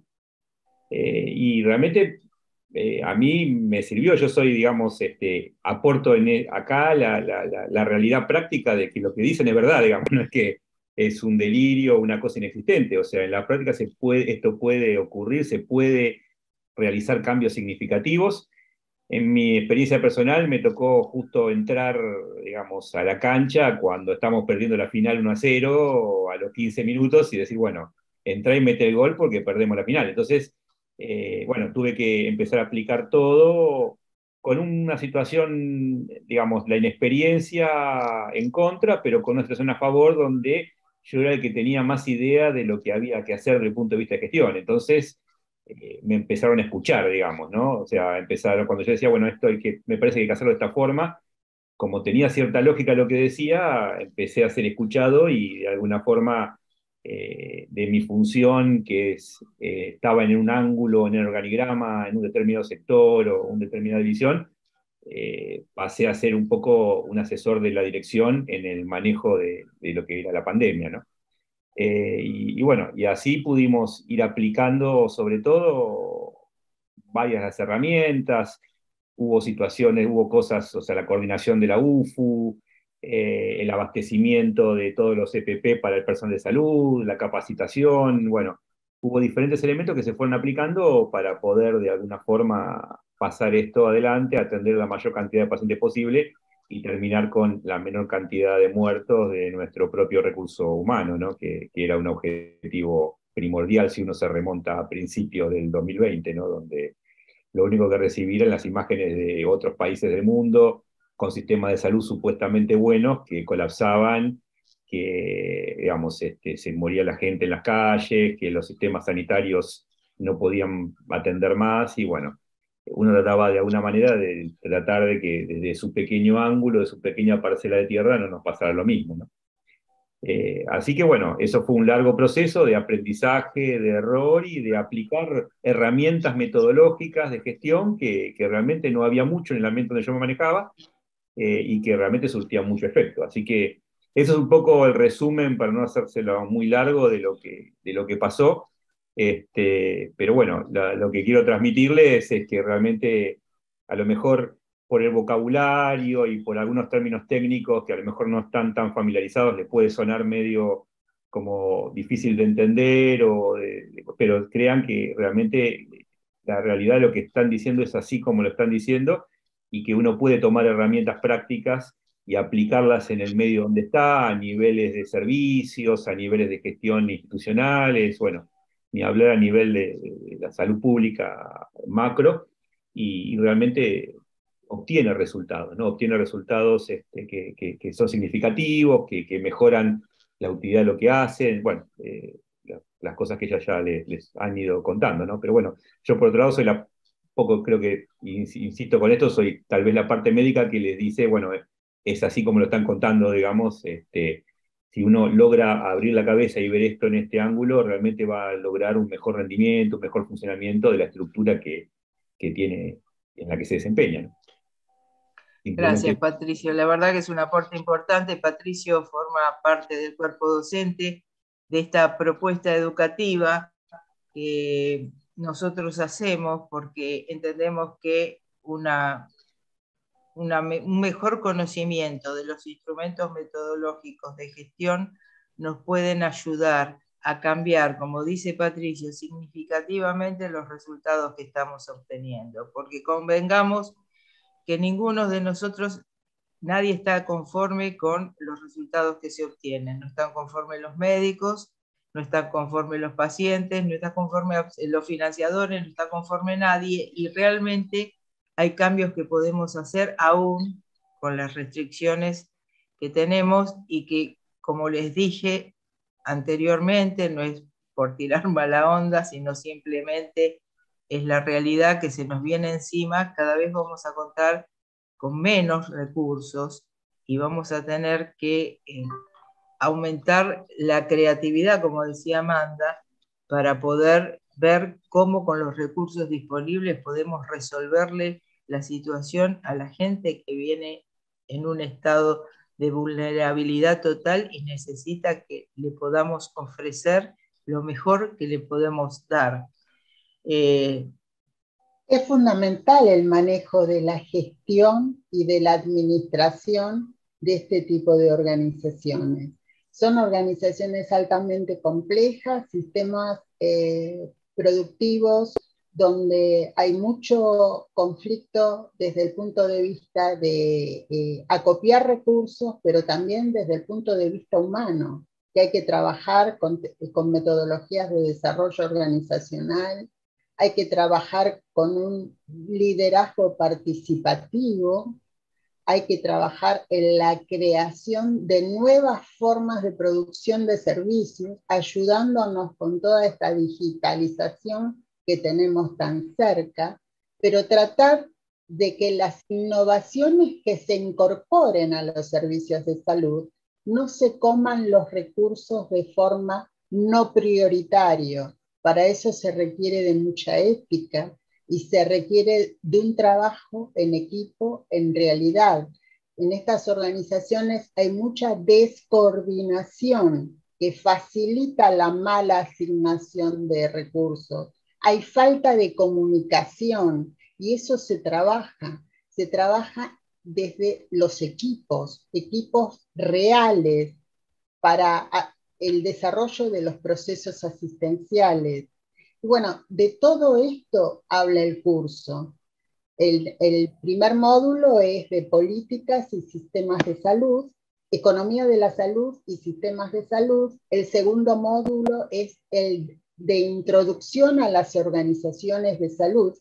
Eh, y realmente eh, a mí me sirvió, yo soy, digamos, este, aporto en e- acá la, la, la, la realidad práctica de que lo que dicen es verdad, digamos, no es que es un delirio o una cosa inexistente, o sea, en la práctica se puede, esto puede ocurrir, se puede realizar cambios significativos. En mi experiencia personal me tocó justo entrar, digamos, a la cancha cuando estamos perdiendo la final uno a cero a los quince minutos y decir, bueno, entra y mete el gol porque perdemos la final. Entonces, eh, bueno, tuve que empezar a aplicar todo con una situación, digamos, la inexperiencia en contra, pero con una situación a favor donde yo era el que tenía más idea de lo que había que hacer desde el punto de vista de gestión. Entonces, eh, me empezaron a escuchar, digamos, ¿no? O sea, empezaron, cuando yo decía, bueno, esto hay que, me parece que hay que hacerlo de esta forma, como tenía cierta lógica lo que decía, empecé a ser escuchado y de alguna forma eh, de mi función, que es, eh, estaba en un ángulo, en el organigrama, en un determinado sector o una determinada división, eh, pasé a ser un poco un asesor de la dirección en el manejo de, de lo que era la pandemia, ¿no? Eh, y, y, bueno, y así pudimos ir aplicando sobre todo varias las herramientas, hubo situaciones, hubo cosas, o sea, la coordinación de la U F U, eh, el abastecimiento de todos los E P P para el personal de salud, la capacitación, bueno, hubo diferentes elementos que se fueron aplicando para poder de alguna forma pasar esto adelante, atender la mayor cantidad de pacientes posible y terminar con la menor cantidad de muertos de nuestro propio recurso humano, ¿no? que, que era un objetivo primordial si uno se remonta a principios del dos mil veinte, ¿no? Donde lo único que recibir eran las imágenes de otros países del mundo con sistemas de salud supuestamente buenos que colapsaban, que digamos, este, se moría la gente en las calles, que los sistemas sanitarios no podían atender más, y bueno, uno trataba de alguna manera de tratar de que desde su pequeño ángulo, de su pequeña parcela de tierra, no nos pasara lo mismo, ¿no? Eh, así que bueno, eso fue un largo proceso de aprendizaje, de error y de aplicar herramientas metodológicas de gestión que, que realmente no había mucho en el ambiente donde yo me manejaba, eh, y que realmente surtía mucho efecto. Así que eso es un poco el resumen, para no hacérselo muy largo, de lo que, de lo que pasó. Este, pero bueno, la, lo que quiero transmitirles es que realmente a lo mejor por el vocabulario y por algunos términos técnicos que a lo mejor no están tan familiarizados, les puede sonar medio como difícil de entender, o de, de, pero crean que realmente la realidad de lo que están diciendo es así como lo están diciendo, y que uno puede tomar herramientas prácticas y aplicarlas en el medio donde está, a niveles de servicios, a niveles de gestión institucionales, bueno, ni hablar a nivel de, de la salud pública macro, y, y realmente obtiene resultados, ¿no? Obtiene resultados este, que, que, que, son significativos, que, que mejoran la utilidad de lo que hacen, bueno, eh, la, las cosas que ellas ya les, les, han ido contando, ¿no? Pero bueno, yo por otro lado soy la, poco creo que, insisto con esto, soy tal vez la parte médica que les dice, bueno, es así como lo están contando, digamos, este, si uno logra abrir la cabeza y ver esto en este ángulo, realmente va a lograr un mejor rendimiento, un mejor funcionamiento de la estructura que, que tiene, en la que se desempeña, ¿no? Gracias, Patricio. La verdad que es un aporte importante. Patricio forma parte del cuerpo docente de esta propuesta educativa que nosotros hacemos porque entendemos que una, una, un mejor conocimiento de los instrumentos metodológicos de gestión nos pueden ayudar a cambiar, como dice Patricio, significativamente los resultados que estamos obteniendo. Porque convengamos que ninguno de nosotros, nadie está conforme con los resultados que se obtienen. No están conformes los médicos, no están conformes los pacientes, no están conformes los financiadores, no está conforme nadie, y realmente hay cambios que podemos hacer aún con las restricciones que tenemos y que, como les dije anteriormente, no es por tirar mala onda, sino simplemente es la realidad que se nos viene encima. Cada vez vamos a contar con menos recursos y vamos a tener que eh, aumentar la creatividad, como decía Amanda, para poder ver cómo con los recursos disponibles podemos resolverle la situación a la gente que viene en un estado de vulnerabilidad total y necesita que le podamos ofrecer lo mejor que le podemos dar. Eh, Es fundamental el manejo de la gestión y de la administración de este tipo de organizaciones. Son organizaciones altamente complejas, sistemas eh, productivos donde hay mucho conflicto desde el punto de vista de eh, acopiar recursos, pero también desde el punto de vista humano, que hay que trabajar con, con metodologías de desarrollo organizacional. Hay que trabajar con un liderazgo participativo, hay que trabajar en la creación de nuevas formas de producción de servicios, ayudándonos con toda esta digitalización que tenemos tan cerca, pero tratar de que las innovaciones que se incorporen a los servicios de salud no se coman los recursos de forma no prioritaria. Para eso se requiere de mucha ética y se requiere de un trabajo en equipo en realidad. En estas organizaciones hay mucha descoordinación que facilita la mala asignación de recursos. Hay falta de comunicación y eso se trabaja. Se trabaja desde los equipos, equipos reales para el desarrollo de los procesos asistenciales. Y bueno, de todo esto habla el curso. El, el primer módulo es de políticas y sistemas de salud, economía de la salud y sistemas de salud. El segundo módulo es el de introducción a las organizaciones de salud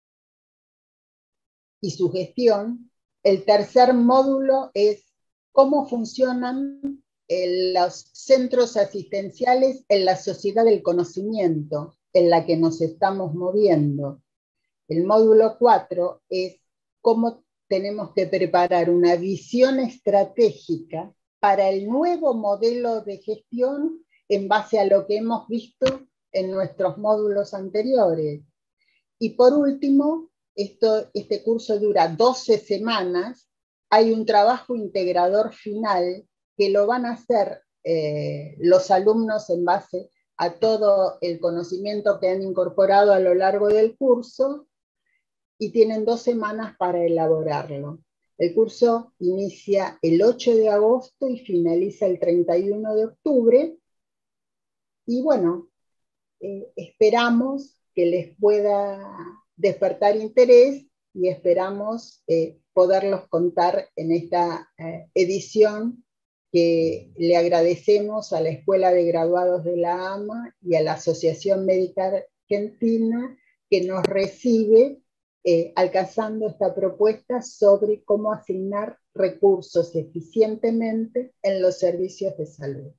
y su gestión. El tercer módulo es cómo funcionan los centros asistenciales en la sociedad del conocimiento en la que nos estamos moviendo. El módulo cuatro es cómo tenemos que preparar una visión estratégica para el nuevo modelo de gestión en base a lo que hemos visto en nuestros módulos anteriores. Y por último, esto, este curso dura doce semanas, hay un trabajo integrador final que lo van a hacer eh, los alumnos en base a todo el conocimiento que han incorporado a lo largo del curso y tienen dos semanas para elaborarlo. El curso inicia el ocho de agosto y finaliza el treinta y uno de octubre. Y bueno, eh, esperamos que les pueda despertar interés y esperamos eh, poderlos contar en esta eh, edición, que le agradecemos a la Escuela de Graduados de la AMA y a la Asociación Médica Argentina que nos recibe eh, alcanzando esta propuesta sobre cómo asignar recursos eficientemente en los servicios de salud.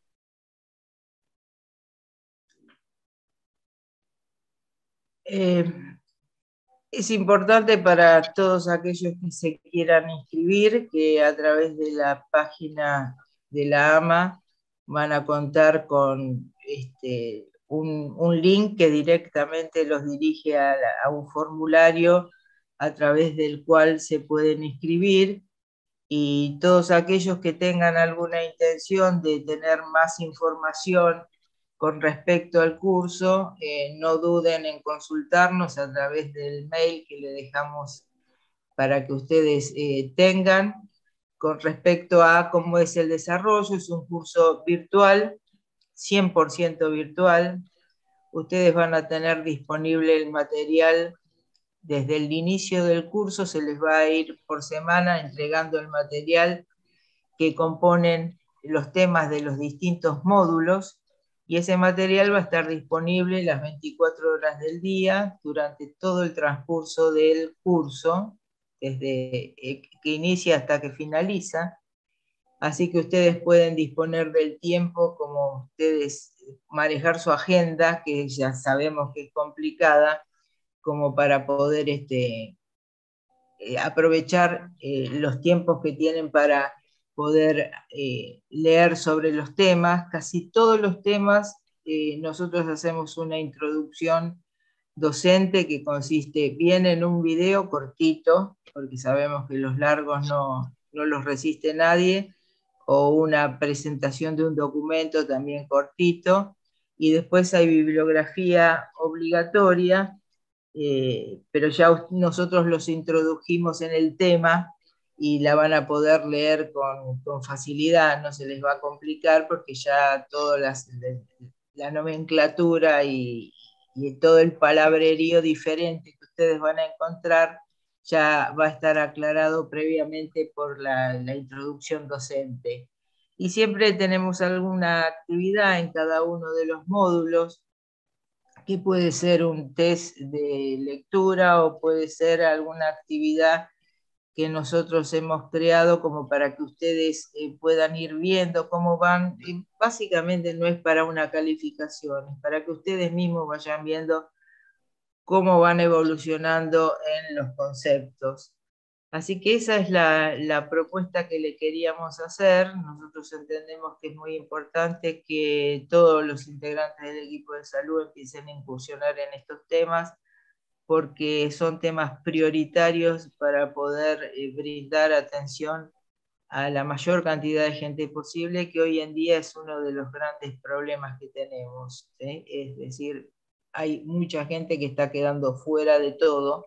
Eh, es importante para todos aquellos que se quieran inscribir que a través de la página de la AMA van a contar con este, un, un link que directamente los dirige a, a un formulario a través del cual se pueden inscribir, y todos aquellos que tengan alguna intención de tener más información con respecto al curso, eh, no duden en consultarnos a través del mail que le dejamos para que ustedes eh, tengan. Con respecto a cómo es el desarrollo, es un curso virtual, cien por ciento virtual. Ustedes van a tener disponible el material desde el inicio del curso, se les va a ir por semana entregando el material que componen los temas de los distintos módulos, y ese material va a estar disponible las veinticuatro horas del día durante todo el transcurso del curso, desde que inicia hasta que finaliza. Así que ustedes pueden disponer del tiempo como ustedes, manejar su agenda, que ya sabemos que es complicada, como para poder este, eh, aprovechar eh, los tiempos que tienen para poder eh, leer sobre los temas. Casi todos los temas eh, nosotros hacemos una introducción docente que consiste bien en un video cortito, porque sabemos que los largos no, no los resiste nadie, o una presentación de un documento también cortito, y después hay bibliografía obligatoria, eh, pero ya nosotros los introdujimos en el tema y la van a poder leer con, con facilidad, no se les va a complicar porque ya toda las, la nomenclatura y, y todo el palabrerío diferente que ustedes van a encontrar ya va a estar aclarado previamente por la, la introducción docente. Y siempre tenemos alguna actividad en cada uno de los módulos, que puede ser un test de lectura o puede ser alguna actividad que nosotros hemos creado como para que ustedes eh, puedan ir viendo cómo van. Y básicamente no es para una calificación, es para que ustedes mismos vayan viendo cómo van evolucionando en los conceptos. Así que esa es la, la propuesta que le queríamos hacer. Nosotros entendemos que es muy importante que todos los integrantes del equipo de salud empiecen a incursionar en estos temas, porque son temas prioritarios para poder eh, brindar atención a la mayor cantidad de gente posible, que hoy en día es uno de los grandes problemas que tenemos, ¿sí? Es decir, hay mucha gente que está quedando fuera de todo,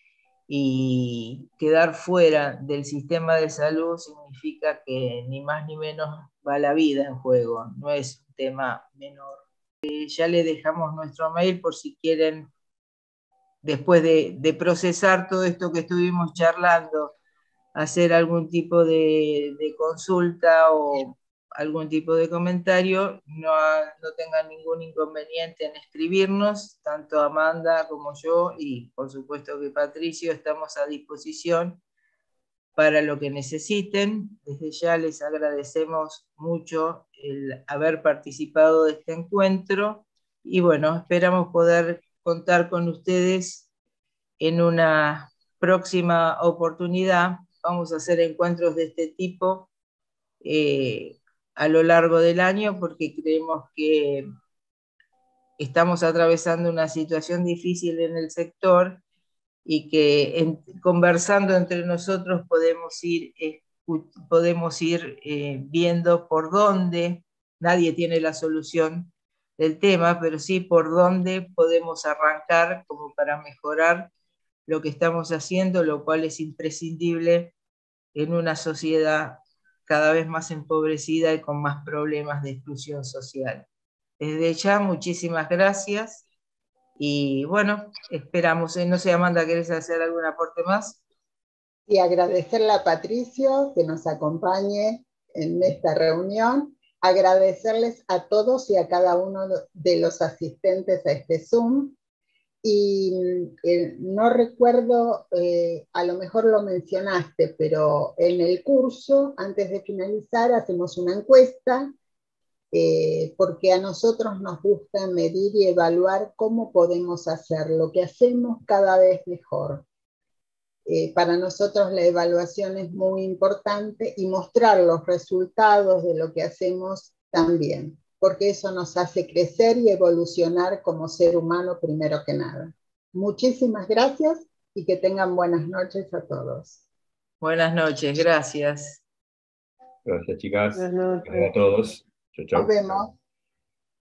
y quedar fuera del sistema de salud significa que ni más ni menos va la vida en juego, no es un tema menor. Eh, ya le dejamos nuestro mail por si quieren, después de, de procesar todo esto que estuvimos charlando, hacer algún tipo de, de consulta o algún tipo de comentario, no, no tengan ningún inconveniente en escribirnos, tanto Amanda como yo, y por supuesto que Patricio, estamos a disposición para lo que necesiten. Desde ya les agradecemos mucho el haber participado de este encuentro, y bueno, esperamos poder contar con ustedes en una próxima oportunidad. Vamos a hacer encuentros de este tipo eh, a lo largo del año, porque creemos que estamos atravesando una situación difícil en el sector y que en, conversando entre nosotros podemos ir, eh, podemos ir eh, viendo por dónde. Nadie tiene la solución del tema, pero sí por dónde podemos arrancar como para mejorar lo que estamos haciendo, lo cual es imprescindible en una sociedad cada vez más empobrecida y con más problemas de exclusión social. Desde ya, muchísimas gracias, y bueno, esperamos, no sé, Amanda, ¿querés hacer algún aporte más? Y agradecerle a Patricio que nos acompañe en esta reunión, agradecerles a todos y a cada uno de los asistentes a este Zoom. Y eh, no recuerdo, eh, a lo mejor lo mencionaste, pero en el curso, antes de finalizar, hacemos una encuesta, eh, porque a nosotros nos gusta medir y evaluar cómo podemos hacer lo que hacemos cada vez mejor. Eh, para nosotros la evaluación es muy importante y mostrar los resultados de lo que hacemos también, porque eso nos hace crecer y evolucionar como ser humano primero que nada. Muchísimas gracias y que tengan buenas noches a todos. Buenas noches, gracias. Gracias, chicas. Buenas noches. Gracias a todos. Chau, chau. Nos vemos.